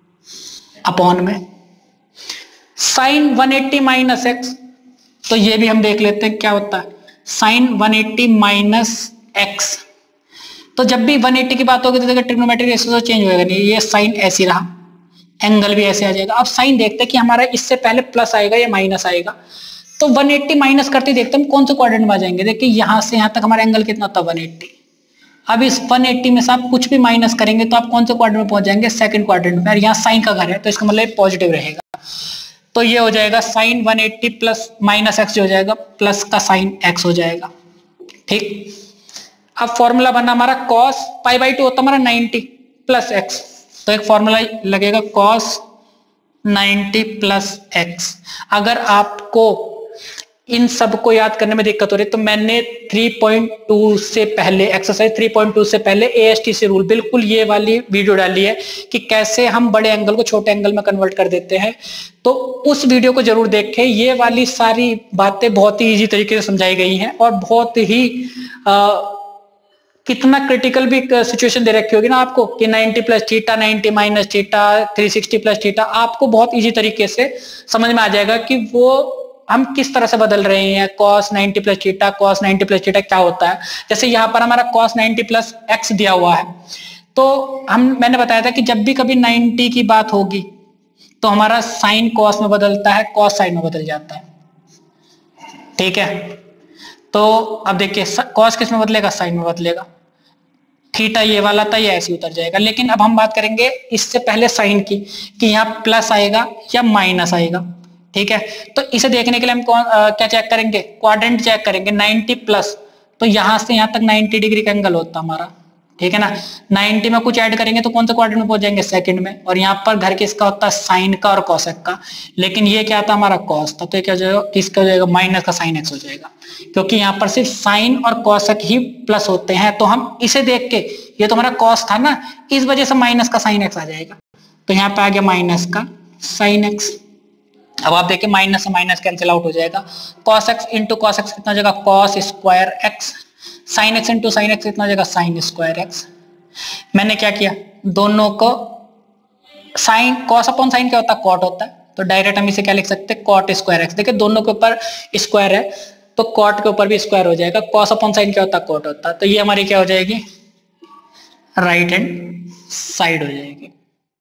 अपॉन में sine one eighty minus X. तो ये भी हम देख लेते हैं क्या होता है sine one eighty minus X. तो जब भी वन एट्टी की बात होगी तो देखिए ट्रिग्नोमेट्रिक रेशियो चेंज होएगा नहीं, ये साइन ऐसी रहा, एंगल भी ऐसे आ जाएगा। अब साइन देखते हैं कि हमारा इससे पहले प्लस आएगा या माइनस आएगा, तो वन एट्टी माइनस करते देखते हैं हम कौन से क्वाड्रेंट में आ जाएंगे। देखिए यहां से यहां तक हमारा एंगल कितना था वन एट्टी, अब इस वन एट्टी में से आप कुछ भी माइनस करेंगे तो आप कौन से क्वाड्रेंट में पहुंच जाएंगे सेकंड क्वाड्रेंट में, और यहाँ साइन का घर है तो इसका मतलब पॉजिटिव रहेगा। तो ये हो जाएगा sine one eighty plus minus X जो हो जाएगा प्लस का साइन एक्स हो जाएगा, ठीक। अब फॉर्मूला बना हमारा cos पाई बाई टू होता हमारा नाइन्टी प्लस एक्स, तो एक फॉर्मूला लगेगा cos नाइन्टी प्लस एक्स। अगर आपको इन सब को याद करने में दिक्कत हो रही है तो मैंने थ्री पॉइंट टू से पहले एक्सरसाइज थ्री पॉइंट टू से पहले A S T C rule बिल्कुल ये वाली वीडियो डाली है कि कैसे हम बड़े एंगल को छोटे एंगल में कन्वर्ट कर देते हैं, तो उस वीडियो को जरूर देखें। ये वाली सारी बातें बहुत ही इजी तरीके से समझाई गई हैं और बहुत ही आ, कितना क्रिटिकल भी सिचुएशन दे रखी होगी ना आपको कि ninety plus theta, ninety minus theta, three sixty plus theta, आपको बहुत इजी तरीके से समझ में आ जाएगा कि वो हम किस तरह से बदल रहे हैं। cos ninety plus theta, cos ninety plus theta क्या होता है। जैसे यहाँ पर हमारा cos नाइन्टी प्लस एक्स दिया हुआ है, तो हम मैंने बताया था कि जब भी कभी नाइन्टी की बात होगी तो हमारा साइन cos में बदलता है, cos साइन में बदल जाता है, ठीक है। तो अब देखिए cos किस में बदलेगा साइन में बदलेगा, थीटा ये वाला था ये ऐसे उतर जाएगा। लेकिन अब हम बात करेंगे इससे पहले साइन की कि यहाँ प्लस आएगा या माइनस आएगा, ठीक है। तो इसे देखने के लिए हम कौन आ, क्या चेक करेंगे क्वाड्रेंट चेक करेंगे नाइन्टी प्लस, तो यहां से यहां तक नाइन्टी डिग्री का एंगल होता हमारा, ठीक है ना। नाइन्टी में कुछ ऐड करेंगे तो कौन से क्वाड्रेंट में पहुंच जाएंगे, सेकंड में। और यहाँ पर घर किसका होता है, साइन का और कॉसेक का, लेकिन ये क्या था हमारा कॉस था, तो ये क्या हो जाएगा, किसका हो जाएगा, माइनस का साइन एक्स हो जाएगा, क्योंकि यहाँ पर सिर्फ साइन और कॉसेक ही प्लस होते हैं। तो हम इसे देख के, ये तो हमारा कॉस था ना, इस वजह से माइनस का साइन एक्स आ जाएगा, तो यहाँ पे आ गया माइनस का साइन एक्स। अब आप देखिए माइनस से माइनस कैंसिल आउट हो जाएगा, cos x into cos X कितना हो जाएगा, cos square X, sine X into sine X कितना हो जाएगा, साइन स्क्वायर एक्स। मैंने क्या किया, दोनों को साइन, कॉस अपॉन साइन क्या होता है, कॉट होता है, तो डायरेक्ट हम इसे क्या लिख सकते हैं, कॉट स्क्वायर एक्स। देखिए दोनों के ऊपर स्क्वायर है तो कॉट के ऊपर भी स्क्वायर हो जाएगा, कॉस अपॉन साइन क्या होता है, कॉट होता है, तो ये हमारी क्या हो जाएगी, राइट हैंड साइड हो जाएगी।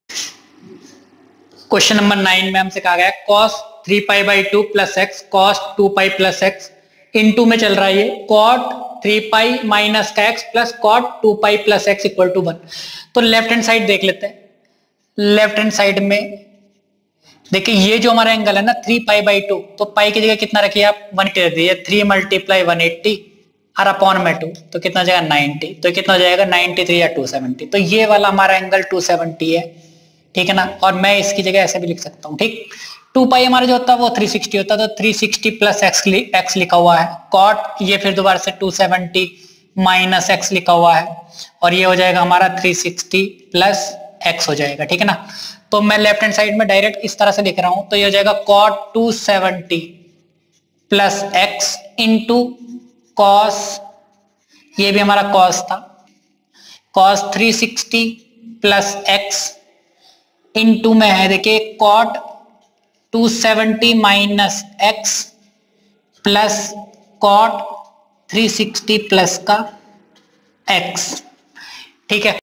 क्वेश्चन नंबर नाइन में हमसे कहा गया है cos three pi by two plus X cos two pi plus X into में चल रहा है ये कॉट थ्री पाई माइनस का X plus cot two pi plus X equal to one. तो लेफ्ट हैंड साइड देख लेते हैं। लेफ्ट हैंड साइड में देखिए ये जो हमारा एंगल है ना थ्री पाई बाई टू, तो पाई की जगह कितना रखिए आप, वन एट्टी रख दीजिए, थ्री मल्टीप्लाई वन एट्टी और अपॉन में टू, तो कितना हो जाएगा नाइन्टी, तो कितना हो जाएगा नाइन्टी थ्री या टू सेवेंटी, तो ये वाला हमारा एंगल टू सेवेंटी है, ठीक है ना। और मैं इसकी जगह ऐसे भी लिख सकता हूँ, ठीक, टू पाई हमारा जो होता है वो थ्री सिक्सटी होता है, तो three sixty plus X X लिखा हुआ है, कॉट ये फिर दोबारा से टू सेवेंटी माइनस एक्स लिखा हुआ है, और ये हो जाएगा हमारा थ्री सिक्सटी प्लस एक्स हो जाएगा, ठीक है ना। तो मैं लेफ्ट हैंड साइड में डायरेक्ट इस तरह से लिख रहा हूं, तो ये हो जाएगा cot two seventy plus X into cos, ये भी हमारा कॉस था, cos three sixty plus X into में है देखिए cot two seventy minus X plus cot three sixty plus का एक्स, ठीक है।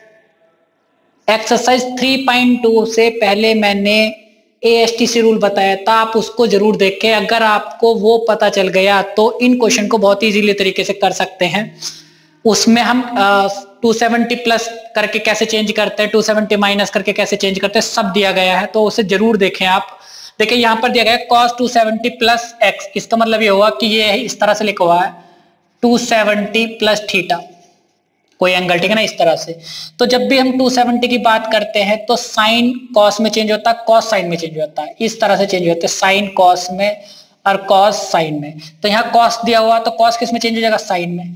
एक्सरसाइज थ्री पॉइंट टू से पहले मैंने एएसटीसी रूल बताया था, आप उसको जरूर देखें। अगर आपको वो पता चल गया तो इन क्वेश्चन को बहुत इजीली तरीके से कर सकते हैं। उसमें हम टू सेवेंटी प्लस करके कैसे चेंज करते हैं, टू सेवेंटी माइनस करके कैसे चेंज करते हैं, सब दिया गया है, तो उसे जरूर देखें आप। देखिए यहाँ पर दिया गया है cos two seventy plus X, इसका मतलब ये हुआ कि ये इस तरह से लिखा हुआ है टू सेवेंटी प्लस थीटा, कोई एंगल, ठीक है ना, इस तरह से। तो जब भी हम टू सेवेंटी की बात करते हैं तो साइन कॉस में चेंज होता है, कॉस साइन में चेंज होता है, इस तरह से चेंज होते हैं, साइन कॉस में और कॉस साइन में। तो यहाँ कॉस दिया हुआ तो कॉस किस में चेंज हो जाएगा, साइन में,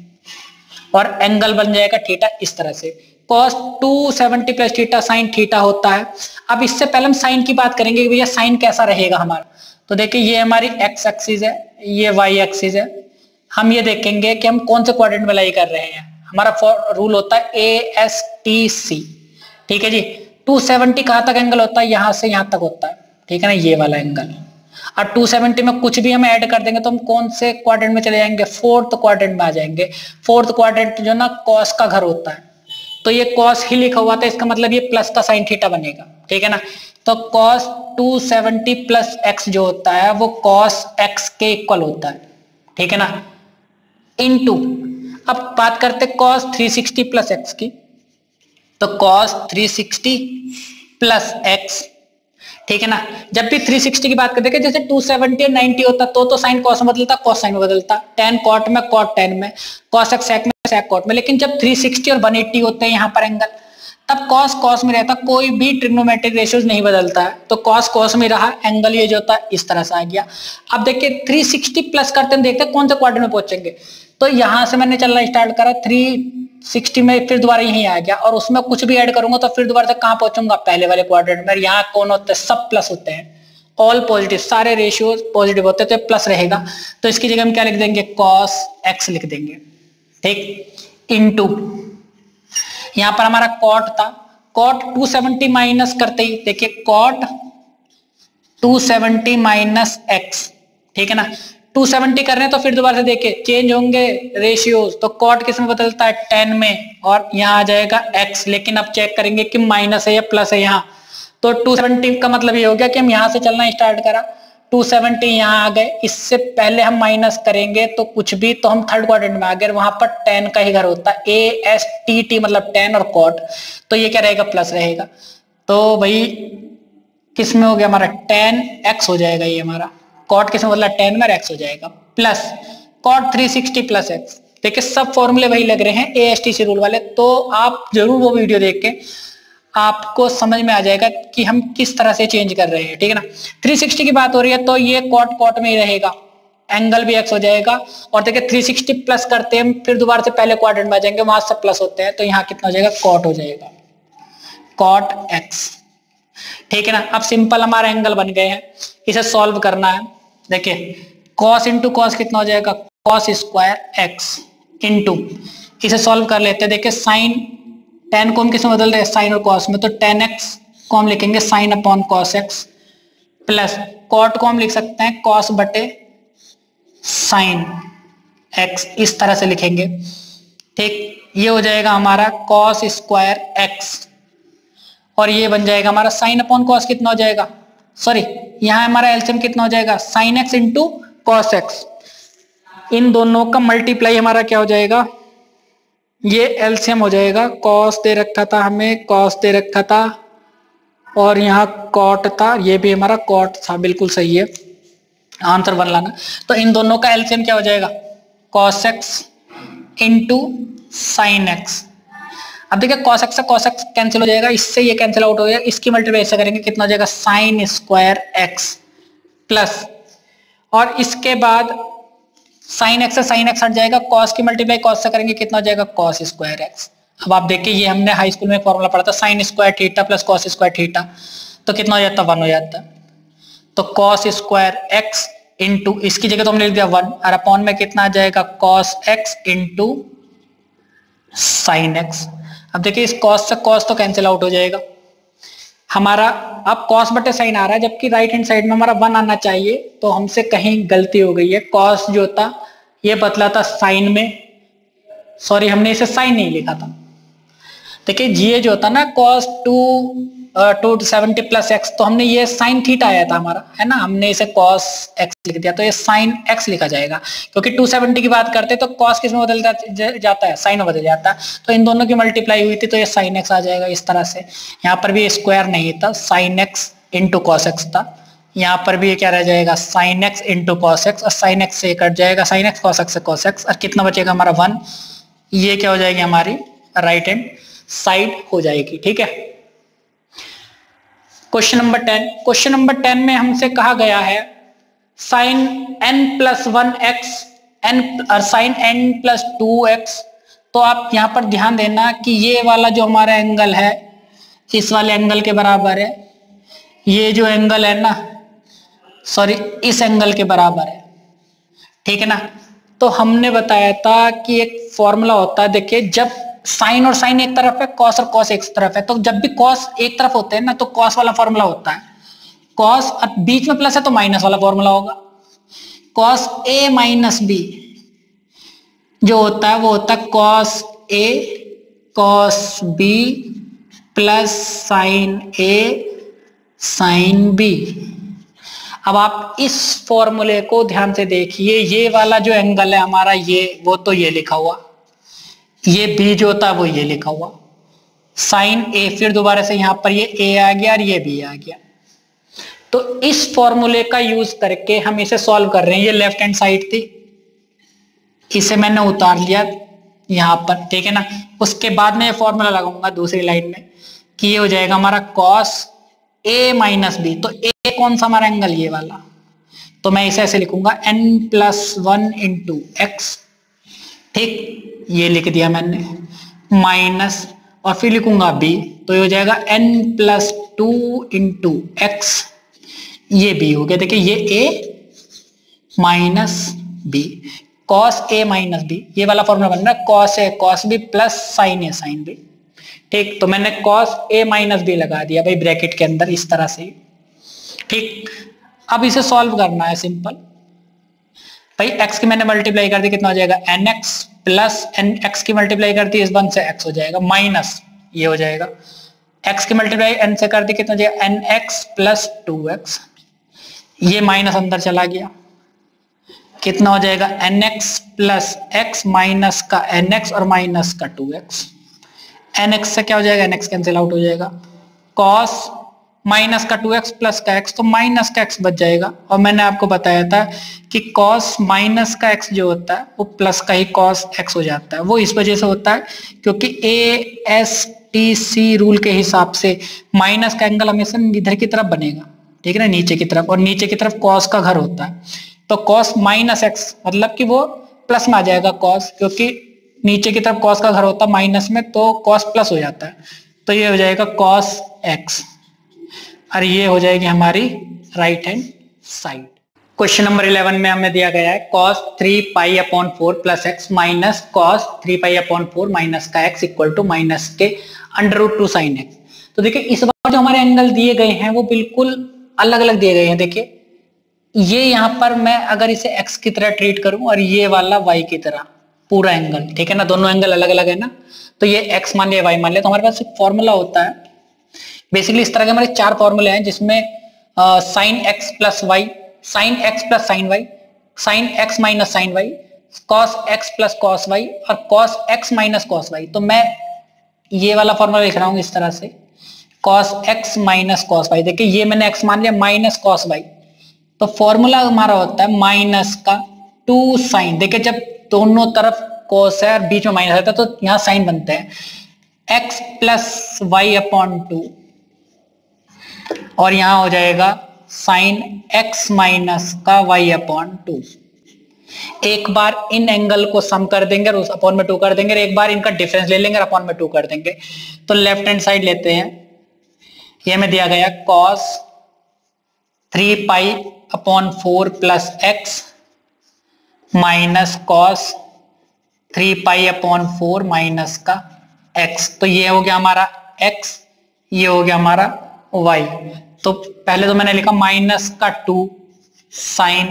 और एंगल बन जाएगा थीटा इस तरह से। cos two seventy plus theta sine theta होता है। अब इससे पहले हम साइन की बात करेंगे कि भैया साइन कैसा रहेगा हमारा। तो देखिए ये हमारी एक्स एक्सिस है, ये वाई एक्सिस है। हम ये देखेंगे कि हम कौन से क्वाड्रेंट में लाई कर रहे हैं। हमारा रूल होता है ए एस टी सी, ठीक है जी। टू सेवेंटी कहां तक एंगल होता है, यहां से यहां तक होता है, ठीक है ना, ये वाला एंगल। और टू सेवेंटी में कुछ भी हम ऐड कर देंगे तो हम कौन से क्वाड्रेंट में चले जाएंगे, फोर्थ क्वाड्रेंट में आ जाएंगे। फोर्थ क्वाड्रेंट जो ना कॉस का घर होता है, तो ये कॉस ही लिखा हुआ था, इसका मतलब ये प्लस का साइन थीटा बनेगा, ठीक है ना। तो cos two seventy plus X जो होता है वो कॉस एक्स के इक्वल होता है, ठीक है ना, इनटू, अब बात करते cos three sixty plus X की, तो cos three sixty plus X, ठीक है ना। जब भी थ्री सिक्सटी की बात करते हैं, जैसे टू सेवेंटी और नाइन्टी होता तो तो साइन कॉस में बदलता, कॉस साइन में बदलता, टेन कॉट में, कॉट टेन में, कॉस एक्स सेक में, सेक कॉट में। लेकिन जब थ्री सिक्सटी और वन एट्टी होते हैं यहाँ पर एंगल, तब कॉस कॉस में रहता, कोई भी ट्रिग्नोमेट्रिक रेशियोज नहीं बदलता है, तो कॉस कॉस में रहा, एंगल ये जो होता है इस तरह से आ गया। अब देखिए थ्री सिक्सटी प्लस करते हैं, देखते हैं कौन से क्वाड्रेंट में पहुंचेंगे। तो यहां से मैंने चलना स्टार्ट करा थ्री सिक्सटी में, फिर दोबारा यहीं आ गया, और उसमें कुछ भी ऐड करूंगा तो फिर दोबारा से कहां पहुंचूंगा, पहले वाले क्वाड्रेंट में। यहाँ कौन होते हैं, सब प्लस होते हैं, ऑल पॉजिटिव, सारे रेशियोज पॉजिटिव होते हैं, तो प्लस रहेगा। तो इसकी जगह हम क्या लिख देंगे, कॉस एक्स लिख देंगे, ठीक, इनटू, यहां पर हमारा कॉट था, कॉट टू सेवेंटी माइनस करते ही देखिए cot two seventy minus X, ठीक है ना। टू सेवेंटी कर रहे हैं तो फिर दोबारा से देखिए चेंज होंगे रेशियोज, तो कॉट किस में बदलता है, टेन में, और यहाँ आ जाएगा एक्स। लेकिन अब चेक करेंगे कि माइनस है या प्लस है यहाँ, तो टू सेवेंटी का मतलब ये हो गया कि हम यहाँ से चलना स्टार्ट करा, टू सेवेंटी यहाँ आ गए, इससे पहले हम माइनस करेंगे तो कुछ भी, तो हम थर्ड क्वाड्रेंट में आ गए, वहां पर टेन का ही घर होता है, ए एस टी टी मतलब टेन और कॉट, तो ये क्या रहेगा, प्लस रहेगा। तो भाई किस में हो गया हमारा, टेन एक्स हो जाएगा, ये हमारा कॉट किस में बदला, टेन में, एक्स हो जाएगा, plus cot three sixty plus X, देखिए सब फॉर्मूले वही लग रहे हैं एएसटीसी रूल वाले, तो आप जरूर वो वीडियो देख के आपको समझ में आ जाएगा कि हम किस तरह से चेंज कर रहे हैं, ठीक है ना। तीन सौ साठ की बात हो रही है तो ये कॉट कॉट में ही रहेगा, एंगल भी एक्स हो जाएगा। और देखिए तीन सौ साठ प्लस करते हैं फिर दोबारा से पहले क्वाड्रेंट में आ जाएंगे, वहां सब प्लस होते हैं, तो यहाँ कितना हो जाएगा कॉट हो जाएगा, कॉट एक्स, ठीक है ना। अब सिंपल हमारा एंगल बन गए हैं, इसे सॉल्व करना है। देखिए कॉस इंटू कॉस कितना हो जाएगा, कॉस स्क्वायर एक्स इंटू, इसे सॉल्व कर लेते हैं। देखिए साइन टेन को हम किस में बदल रहे हैं, साइन और कॉस में, तो टेन एक्स को हम लिखेंगे sine upon cos x, plus cot को हम लिख सकते हैं कॉस बटे साइन एक्स, इस तरह से लिखेंगे, ठीक। ये हो जाएगा हमारा कॉस स्क्वायर एक्स, और ये बन जाएगा हमारा साइन अपॉन कॉस कितना हो जाएगा, सॉरी यहाँ हमारा एलसीएम कितना हो जाएगा, sine X into cos X. इन दोनों का मल्टीप्लाई हमारा क्या हो जाएगा, ये एलसीएम हो जाएगा, कॉस दे रखा था हमें, कॉस दे रखा था, और यहाँ कॉट था, ये भी हमारा कॉट था, बिल्कुल सही है, आंसर वन लाना। तो इन दोनों का एलसीएम क्या हो जाएगा, cos x into sine X. अब देखिए कॉस एक्स से कॉस एक्स कैंसिल हो जाएगा, इससे ये कैंसिल आउट हो जाएगा, इसकी मल्टीप्लाई ऐसे करेंगे कितना हो जाएगा, साइन स्क्वायर एक्स, प्लस और इसके बाद साइन एक्स से साइन एक्स हट जाएगा, कॉस की मल्टीप्लाई कॉस से करेंगे कितना हो जाएगा, कॉस स्क्वायर एक्स। अब आप देखिए ये हमने हाई स्कूल में फॉर्मूला पढ़ा था, sine square theta plus cos square theta, तो कितना हो जाता, वन हो जाता। तो कॉस स्क्वायर एक्स इंटू, इसकी जगह तो हमने लिख दिया वन, और अपॉन में कितना आ जाएगा, cos x into sine X. अब देखिए इस कॉस से कॉस तो कैंसिल आउट हो जाएगा हमारा, अब कॉस बटे साइन आ रहा है, जबकि राइट हैंड साइड में हमारा वन आना चाहिए, तो हमसे कहीं गलती हो गई है। कॉस जो था ये बदला था साइन में, सॉरी हमने इसे साइन नहीं लिखा था। देखिए ये जो था ना cos two two seventy plus X, तो हमने ये साइन थीटा आया था हमारा, है ना, हमने इसे कॉस एक्स लिख दिया, तो ये साइन एक्स लिखा जाएगा, क्योंकि टू सेवेंटी की बात करते तो कॉस किस में बदल जाता है, साइन में बदल जाता है, तो इन दोनों की मल्टीप्लाई हुई थी तो ये साइन एक्स आ जाएगा इस तरह से। यहाँ पर भी स्क्वायर नहीं था, sine X into cos X था, यहाँ पर भी ये क्या रह जाएगा, sine X into cos X, और साइन एक्स से कट जाएगा साइन एक्स, कॉस एक्स से कॉस एक्स, और कितना बचेगा हमारा वन। ये क्या हो जाएगी हमारी राइट हैंड साइड हो जाएगी, ठीक है। Question number ten, question number ten में हमसे कहा गया है sine N plus one X N और sine N plus two x. तो आप यहां पर ध्यान देना कि ये वाला जो हमारा एंगल है इस वाले एंगल के बराबर है, ये जो एंगल है ना, सॉरी इस एंगल के बराबर है, ठीक है ना। तो हमने बताया था कि एक फॉर्मूला होता है, देखिए जब साइन और साइन एक तरफ है, कॉस और कॉस एक तरफ है, तो जब भी कॉस एक तरफ होते हैं ना तो कॉस वाला फॉर्मूला होता है, कॉस और बीच में प्लस है तो माइनस वाला फॉर्मूला होगा। कॉस ए माइनस बी जो होता है वो होता है कॉस ए कॉस बी प्लस साइन ए साइन बी। अब आप इस फॉर्मूले को ध्यान से देखिए, ये वाला जो एंगल है हमारा ये, वो तो ये लिखा हुआ, ये बी जो होता है वो ये लिखा हुआ, साइन ए, फिर दोबारा से यहां पर ये ए आ गया और ये बी आ गया। तो इस फॉर्मूले का यूज करके हम इसे सॉल्व कर रहे हैं। ये लेफ्ट हैंड साइड थी, इसे मैंने उतार लिया यहां पर, ठीक है ना। उसके बाद में ये फॉर्मूला लगाऊंगा दूसरी लाइन में कि ये हो जाएगा हमारा कॉस ए माइनस बी। तो ए कौन सा हमारा एंगल, ये वाला, तो मैं इसे ऐसे लिखूंगा N plus one into X, ठीक, ये लिख दिया मैंने, माइनस और फिर लिखूंगा बी, तो ये हो जाएगा n plus two into x, ये बी हो गया। देखिए ये a minus B, cos A minus b, ये वाला फॉर्मूला बन रहा है कॉस ए कॉस बी प्लस साइन ए साइन बी, ठीक। तो मैंने कॉस ए माइनस बी लगा दिया भाई ब्रैकेट के अंदर इस तरह से, ठीक। अब इसे सॉल्व करना है सिंपल भाई, x की मैंने मल्टीप्लाई कर दी, कितना हो जाएगा n x plus n x की मल्टीप्लाई कर दी इस वन से x हो जाएगा, माइनस ये हो जाएगा x की मल्टीप्लाई n से कर दी, कितना हो जाएगा n x plus two x, ये माइनस अंदर चला गया, कितना हो जाएगा n x plus x minus का एन एक्स और माइनस का टू एक्स, एन एक्स से क्या हो जाएगा एन एक्स कैंसिल आउट हो जाएगा, कॉस माइनस का टू एक्स प्लस का एक्स, तो माइनस का एक्स बच जाएगा। और मैंने आपको बताया था कि कॉस माइनस का एक्स जो होता है वो प्लस का ही कॉस एक्स हो जाता है। वो इस वजह से होता है क्योंकि A S T C rule के हिसाब से माइनस का एंगल हमेशा इधर की तरफ बनेगा, ठीक है ना, नीचे की तरफ, और नीचे की तरफ कॉस का घर होता है। तो कॉस माइनस एक्स मतलब कि वो प्लस में आ जाएगा कॉस, क्योंकि नीचे की तरफ कॉस का घर होता है माइनस में, तो कॉस प्लस हो जाता है। तो ये हो जाएगा कॉस एक्स, और ये हो जाएगी हमारी right hand side. Question number eleven में हमें दिया गया है cos three pi upon four plus x minus cos three pi upon four minus का एक्स इक्वल टू माइनस के under root two sine x. तो देखिए इस बार जो हमारे एंगल दिए गए हैं वो बिल्कुल अलग अलग दिए गए हैं। देखिए ये यहाँ पर मैं अगर इसे एक्स की तरह ट्रीट करूं और ये वाला वाई की तरह, पूरा एंगल, ठीक है ना, दोनों एंगल अलग अलग है ना, तो ये एक्स मान लिया वाई मान लिया, तो हमारे पास एक फॉर्मूला होता है। बेसिकली इस तरह के हमारे चार फॉर्मूले हैं जिसमें sine x plus y, sine x plus sine y, sine x minus sine y, cos x plus cos y और cos x minus cos y. तो मैं ये वाला फॉर्मूला लिख रहा हूं इस तरह से, cos x minus cos y. देखिए ये मैंने एक्स मान लिया माइनस कॉस वाई, तो फॉर्मूला हमारा होता है माइनस का टू साइन। देखिए जब दोनों तरफ कॉस है और बीच में माइनस रहता है तो यहाँ साइन बनते हैं x plus y upon two, और यहां हो जाएगा साइन एक्स माइनस का वाई अपॉन टू। एक बार इन एंगल को सम कर देंगे और उस अपॉन में टू कर देंगे, एक बार इनका डिफरेंस ले लेंगे और अपॉन में टू कर देंगे। तो लेफ्ट हैंड साइड लेते हैं, ये हमें दिया गया cos three pi upon four plus x minus cos three pi upon four minus का एक्स। तो ये हो गया हमारा x, ये हो गया हमारा y। तो पहले तो मैंने लिखा माइनस का टू साइन,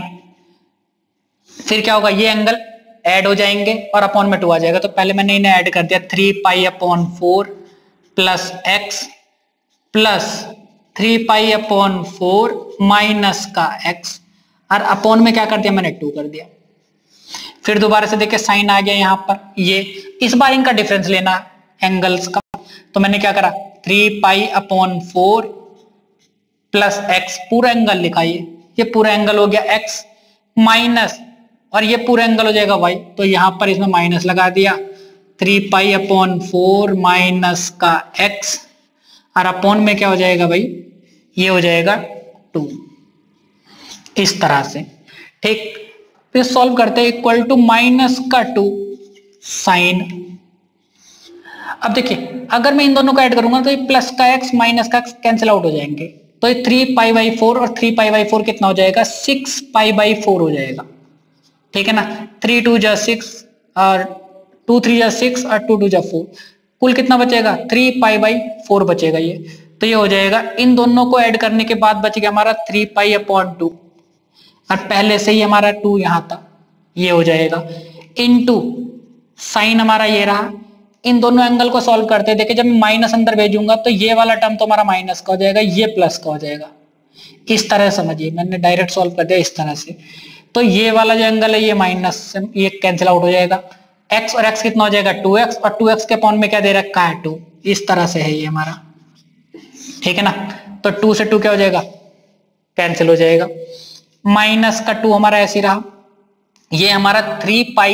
फिर क्या होगा, ये एंगल ऐड हो जाएंगे और अपॉन में टू आ जाएगा। तो पहले मैंने इन्हें ऐड कर दिया, three pi upon four plus x plus three pi upon four minus का एक्स, और अपॉन में क्या कर दिया मैंने, टू कर दिया। फिर दोबारा से देखिए साइन आ गया यहाँ पर, ये इस बार इनका डिफरेंस लेना एंगल्स का। तो मैंने क्या करा, three pi upon four plus x, पूरा एंगल लिखा, ये ये पूरा एंगल हो गया एक्स माइनस, और ये पूरा एंगल हो जाएगा वाई। तो यहाँ पर इसमें माइनस लगा दिया, three pi upon four minus का एक्स, और अपॉन में क्या हो जाएगा भाई, ये हो जाएगा टू, इस तरह से। ठीक, फिर सॉल्व करते हैं, इक्वल टू माइनस का टू साइन। अब देखिए अगर मैं इन दोनों को ऐड करूंगा तो ये प्लस का एक्स माइनस का एक्स कैंसिल आउट हो जाएंगे। तो ये थ्री पाई बाई फोर और थ्री पाई बाई फोर कितना हो जाएगा, सिक्स पाई बाई फोर हो जाएगा, ठीक है ना। थ्री टू जा सिक्स और टू थ्री जा सिक्स और टू टू जा फोर, कुल कितना बचेगा, थ्री पाई बाई फोर बचेगा ये। तो ये हो जाएगा, इन दोनों को ऐड करने के बाद बच गया हमारा थ्री पाई अपॉन टू, और पहले से ही हमारा टू यहां था, ये हो जाएगा इनटू साइन हमारा ये रहा। इन दोनों एंगल को सॉल्व करते हैं, देखिए जब मैं माइनस अंदर भेजूंगा तो ये वाला टर्म तो हमारा माइनस का हो जाएगा, ये प्लस का हो जाएगा। इस तरह समझिए, मैंने डायरेक्ट सॉल्व कर दिया इस तरह से। तो ये वाला जो एंगल है ये माइनस से ये कैंसिल आउट हो जाएगा, एक्स और एक्स कितना हो जाएगा, टू एक्स, और टू एक्स के अपॉन में क्या दे रखा है, टू। इस तरह से है ये हमारा, ठीक है ना। तो टू से टू क्या हो जाएगा, कैंसिल हो जाएगा। माइनस का टू हमारा ऐसे रहा, ये हमारा थ्री पाई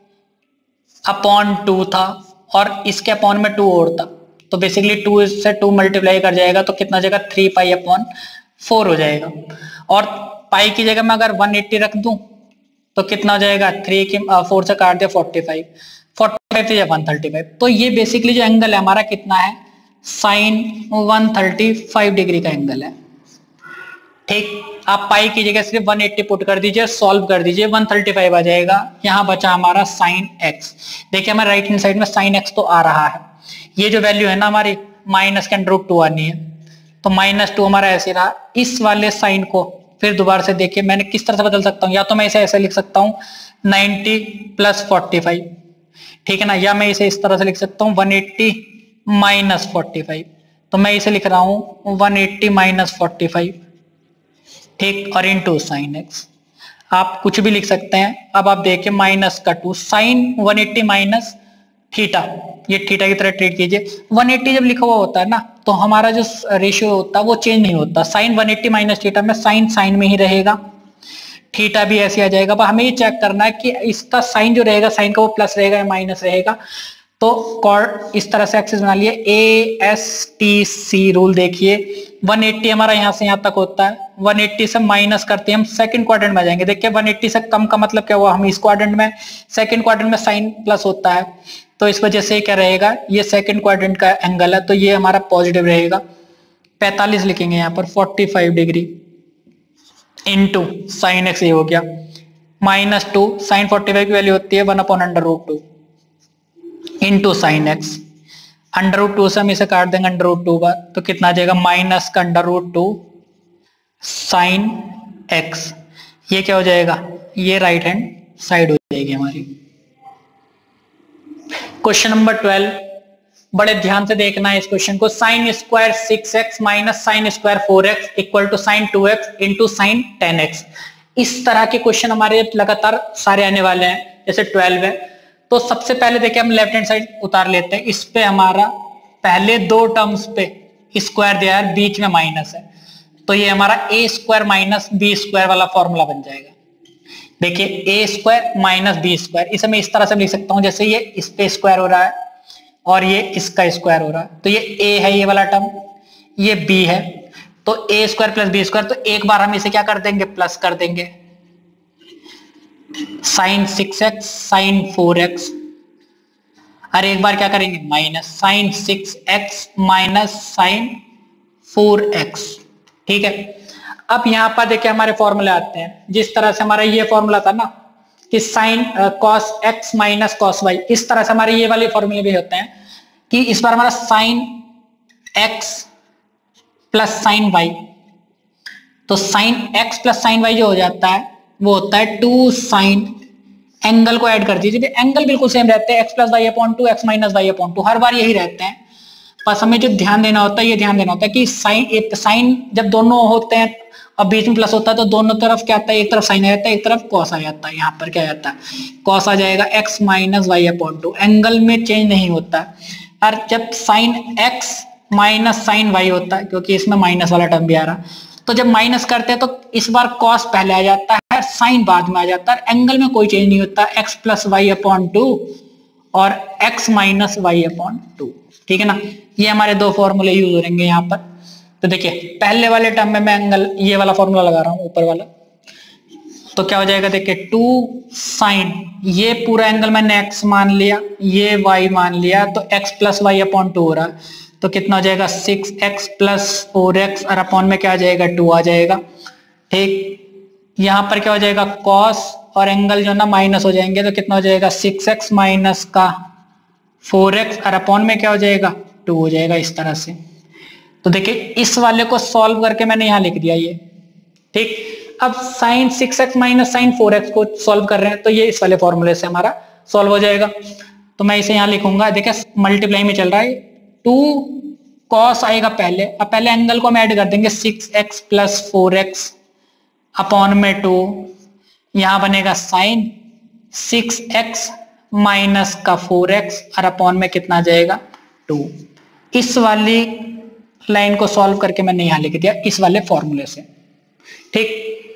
अपॉन टू था और इसके अपॉन में टू और था, तो बेसिकली टू से टू मल्टीप्लाई कर जाएगा तो कितना हो जाएगा, थ्री पाई अपॉन फोर हो जाएगा। और पाई की जगह में अगर वन एट्टी रख दूं तो कितना हो जाएगा, थ्री की फोर से काट दिया फोर्टी फाइव, फोर्टी फाइव से वन थर्टी फाइव। तो ये बेसिकली जो एंगल है हमारा कितना है, sine one thirty five degree का एंगल है। ठीक, आप पाई की जगह सिर्फ वन एट्टी पुट कर दीजिए, सॉल्व कर दीजिए, वन थर्टी फाइव आ जाएगा। यहाँ बचा हमारा साइन एक्स। देखिए हमारे राइट हैंड साइड में साइन एक्स तो आ रहा है, ये जो वैल्यू है ना हमारी माइनस के अंडर रूट टू आनी है, तो माइनस टू हमारा ऐसे रहा। इस वाले साइन को फिर दोबारा से देखिए मैंने किस तरह से बदल सकता हूँ, या तो मैं इसे ऐसे लिख सकता हूँ नाइन्टी प्लस फोर्टी फाइव, ठीक है ना, या मैं इसे इस तरह से लिख सकता हूँ one eighty minus forty five. तो मैं इसे लिख रहा हूँ one eighty minus forty five, ठीक, और इनटू साइन एक्स। आप कुछ भी लिख सकते हैं। अब आप देखिए माइनस का two sine one eighty minus theta, ये थीटा की तरह ट्रीट कीजिए। वन एट्टी जब लिखा हुआ होता है ना तो हमारा जो रेशियो होता है वो चेंज नहीं होता। Sine one eighty minus theta में साइन साइन में ही रहेगा, थीटा भी ऐसे आ जाएगा। पर हमें ये चेक करना है कि इसका साइन जो रहेगा, साइन का वो प्लस रहेगा या माइनस रहेगा। तो कॉर्ड इस तरह से एक्सिस बना लिए, A S T C rule देखिए, वन एट्टी हमारा यहाँ से यहाँ तक होता है, वन एट्टी से माइनस करते हैं हम सेकंड क्वाड्रेंट में जाएंगे। देखिए वन एट्टी से कम का मतलब क्या हुआ, हम इस क्वाड्रेंट में, सेकंड क्वाड्रेंट में साइन प्लस होता है, तो इस वजह से क्या रहेगा, ये सेकंड क्वाड्रेंट का एंगल है तो ये हमारा पॉजिटिव रहेगा। पैंतालीस लिखेंगे यहाँ पर, पैंतालीस डिग्री इनटू साइन एक्स, ये हो गया minus two, sine forty five की वैल्यू होती है one upon under root two into sine x. Under root two से हम इसे काट देंगे अंडर रूट टू बार, तो कितना आ जाएगा, माइनस का under root two sine x. ये क्या हो जाएगा, ये राइट हैंड साइड हो जाएगी हमारी। क्वेश्चन नंबर ट्वेल्व, बड़े ध्यान से देखना है इस क्वेश्चन को। Sine square six x minus sine square four x equal to sine two x into sine ten x. इस तरह के क्वेश्चन हमारे लगातार सारे आने वाले हैं, जैसे ट्वेल्व है। तो सबसे पहले देखिए हम लेफ्ट हैंड साइड उतार लेते हैं। इस पे हमारा पहले दो टर्म्स पे स्क्वायर दिया है, बीच में माइनस है, तो ये हमारा a square minus b square वाला फॉर्मूला बन जाएगा। देखिए a square minus b square, इसे मैं इस तरह से लिख सकता हूं, जैसे ये इस पे स्क्वायर हो रहा है और ये इसका स्क्वायर हो रहा है, तो ये ए है ये वाला टर्म, ये बी है, तो a square plus b square, तो एक बार हम इसे क्या कर देंगे, प्लस कर देंगे, sine six x sine four x, और एक बार क्या करेंगे, minus sine six x minus sine four x. ठीक है, अब यहां पर देखिए हमारे फॉर्मूले आते हैं, जिस तरह से हमारा ये फॉर्मूला था ना कि sine cos x minus cos y, इस तरह से हमारे ये वाले फॉर्मूले भी होते हैं कि इस बार हमारा sine x plus sine y, तो sine x plus sine y जो हो जाता है वो होता है टू साइन, एंगल को ऐड कर दीजिए, एंगल बिल्कुल सेम रहते हैं, x plus y upon two, x minus y upon two, हर बार यही रहते हैं। बस हमें जो ध्यान देना होता है, ये ध्यान देना होता है कि साइन, एक साइन जब दोनों होते हैं और बीच में प्लस होता है तो दोनों तरफ क्या आता है, एक तरफ साइन आ जाता है, एक तरफ कॉस आ जाता है। यहाँ पर क्या आता है, कॉस आ जाएगा x minus y upon two, angle में चेंज नहीं होता। और जब sine x minus sine y होता है, क्योंकि इसमें माइनस वाला टर्म भी आ रहा, तो जब माइनस करते हैं तो इस बार कॉस पहले आ जाता है, साइन बाद में आ जाता है, एंगल में कोई चेंज नहीं होता, x plus y upon two और x minus y upon two. ठीक है ना, ये हमारे दो फॉर्मूले यूज हो रहेंगे यहाँ पर। तो देखिए पहले वाले टर्म में मैं एंगल ये वाला फॉर्मूला लगा रहा हूं ऊपर वाला, तो क्या हो जाएगा, देखिए टू साइन, ये पूरा एंगल मैंने एक्स मान लिया, ये वाई मान लिया, तो x plus y upon two हो रहा है, तो कितना हो जाएगा, six x plus four x और अपॉन में क्या आ जाएगा, टू आ जाएगा। ठीक, यहां पर क्या हो जाएगा, कॉस और एंगल जो ना माइनस हो जाएंगे, तो कितना हो जाएगा, सिक्स एक्स माइनस का फोर एक्स और अपॉन में क्या हो जाएगा, टू हो जाएगा, इस तरह से। तो देखिए इस वाले को सॉल्व करके मैंने यहां लिख दिया ये। ठीक, अब sine six x minus sine four x को सॉल्व कर रहे हैं, तो ये इस वाले फॉर्मूले से हमारा सॉल्व हो जाएगा। तो मैं इसे यहां लिखूंगा, देखिए मल्टीप्लाई में चल रहा है, टू कॉस आएगा पहले, अब पहले एंगल को हम ऐड कर देंगे, six x plus four x upon में टू, यहां बनेगा साइन सिक्स एक्स माइनस का फोर एक्स और अपॉन में कितना आ जाएगा, टू। इस वाली लाइन को सॉल्व करके मैंने यहां लिख दिया इस वाले फॉर्मूले से। ठीक,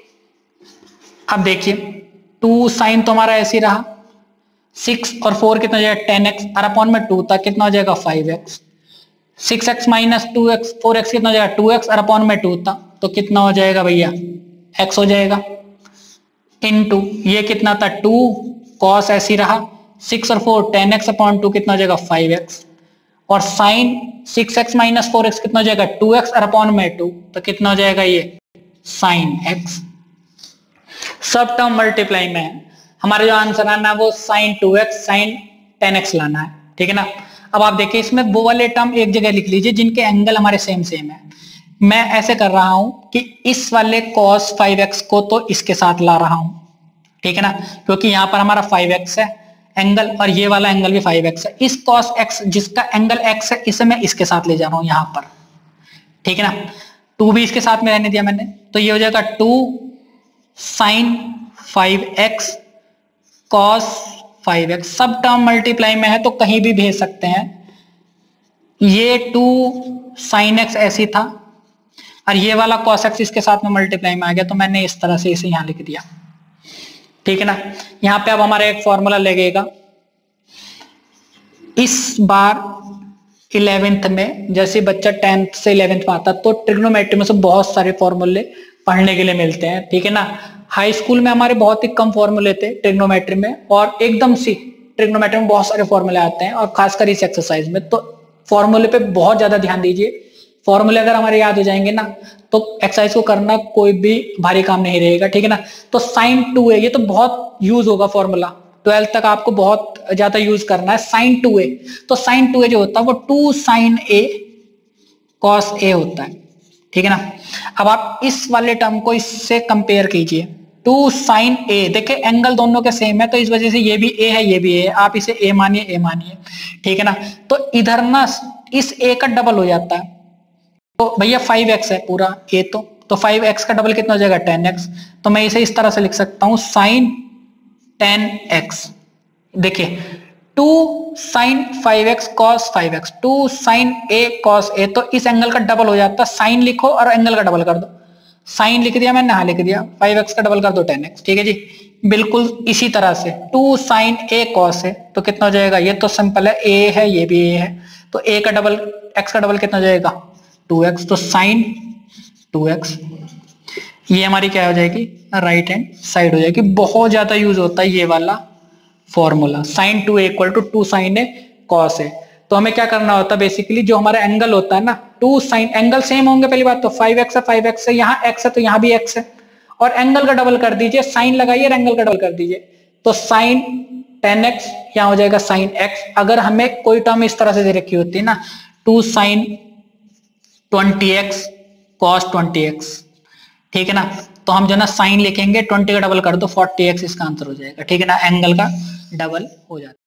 अब देखिए टू साइन तो हमारा ऐसे ही रहा, सिक्स और फोर कितना हो जाएगा, टेन एक्स और अपॉन में टू था, कितना हो जाएगा, five x. Six x minus two x, four x कितना हो जाएगा, टू एक्स और अपॉन में टू था, तो कितना हो जाएगा भैया, एक्स हो जाएगा, इनटू ये कितना था, टू कॉस ऐसी रहा, सिक्स और four ten x upon two कितना हो जाएगा, फाइव एक्स, और sine six x minus four x कितना हो जाएगा, टू एक्स और अपॉन में टू, तो कितना हो जाएगा, ये साइन एक्स। सब टर्म मल्टीप्लाई में है, हमारे जो आंसर आना है वो sine two x sine ten x लाना है। ठीक है ना, अब आप देखिए इसमें वो वाले टर्म एक जगह लिख लीजिए जिनके एंगल हमारे सेम सेम है। मैं ऐसे कर रहा हूं कि इस वाले cos फाइव एक्स को तो इसके साथ ला रहा हूं, ठीक है ना, क्योंकि यहां पर हमारा फाइव एक्स है एंगल और ये वाला एंगल भी फाइव एक्स है। इस cos x जिसका एंगल x है इसे मैं इसके साथ ले जा रहा हूं यहां पर, ठीक है ना, टू भी इसके साथ में रहने दिया मैंने, तो ये हो जाएगा two sine five x cos five x. सब टर्म मल्टीप्लाई में है तो कहीं भी भेज सकते हैं। ये टू साइन एक्स ऐसी था और ये वाला कॉस एक्स इसके साथ में मल्टीप्लाई में आ गया, तो मैंने इस तरह से इसे यहां लिख दिया। ठीक है ना। यहां पे अब हमारा एक फॉर्मूला लगेगा। इस बार इलेवेंथ में जैसे बच्चा टेंथ से इलेवेंथ में आता तो ट्रिग्नोमेट्री में से बहुत सारे फॉर्मूले पढ़ने के लिए मिलते हैं। ठीक है ना। हाई स्कूल में हमारे बहुत ही कम फॉर्मूले थे ट्रिग्नोमेट्री में, और एकदम सी ट्रिग्नोमेट्री में बहुत सारे फॉर्मूले आते हैं, और खासकर इस एक्सरसाइज में तो फॉर्मूले पे बहुत ज्यादा ध्यान दीजिए। फॉर्मूले अगर हमारे याद हो जाएंगे ना तो एक्सरसाइज को करना कोई भी भारी काम नहीं रहेगा। ठीक है ना। तो साइन टू ए, ये तो बहुत यूज होगा फॉर्मूला, ट्वेल्थ तक आपको बहुत ज्यादा यूज करना है। साइन टू ए, तो साइन टू ए जो होता है वो two sine a cos a होता है। ठीक है ना। अब आप इस वाले टर्म को इससे कंपेयर कीजिए, टू साइन ए, देखिए एंगल दोनों के सेम है तो इस वजह से ये भी ए है ये भी ए है, आप इसे ए मानिए ए मानिए। ठीक है ना। तो इधर ना इस ए का डबल हो जाता है, तो भैया फाइव एक्स है पूरा ए, तो तो फाइव एक्स का डबल कितना हो जाएगा टेन एक्स, तो मैं इसे इस तरह से लिख सकता हूं साइन टेन एक्स। देखिए two sine five x cos five x, two sine a cos a, तो इस एंगल का डबल हो जाता है। साइन लिखो और एंगल का डबल कर दो, साइन लिख दिया मैंने, यहां लिख दिया, फाइव एक्स का डबल कर दो टेन एक्स। ठीक है जी। बिल्कुल इसी तरह से two sine a cos a, तो कितना हो जाएगा, ये तो सिंपल है, ए है ये भी ए है, तो ए का डबल एक्स का डबल कितना हो जाएगा टू एक्स, तो साइन टू एक्स। ये हमारी क्या हो जाएगी, राइट हैंड साइड हो जाएगी। बहुत ज्यादा यूज होता है ये वाला formula, sine two equal to two sine a cos a. तो हमें क्या करना होता है, बेसिकली जो हमारा एंगल होता है ना, टू साइन, एंगल सेम होंगे पहली बात तो, फाइव एक्स है फाइव एक्स है, यहाँ एक्स है तो यहाँ भी एक्स है, और एंगल का डबल कर दीजिए, साइन लगाइए और एंगल का डबल कर दीजिए, तो साइन टेन एक्स यहाँ हो जाएगा साइन एक्स। अगर हमें कोई टर्म इस तरह से दे रखी होती है ना, two sine twenty x cos twenty x, ठीक है ना, तो हम जो ना साइन लिखेंगे, ट्वेंटी का डबल कर दो फोर्टी एक्स, इसका आंसर हो जाएगा। ठीक है ना, एंगल का डबल हो जाता है।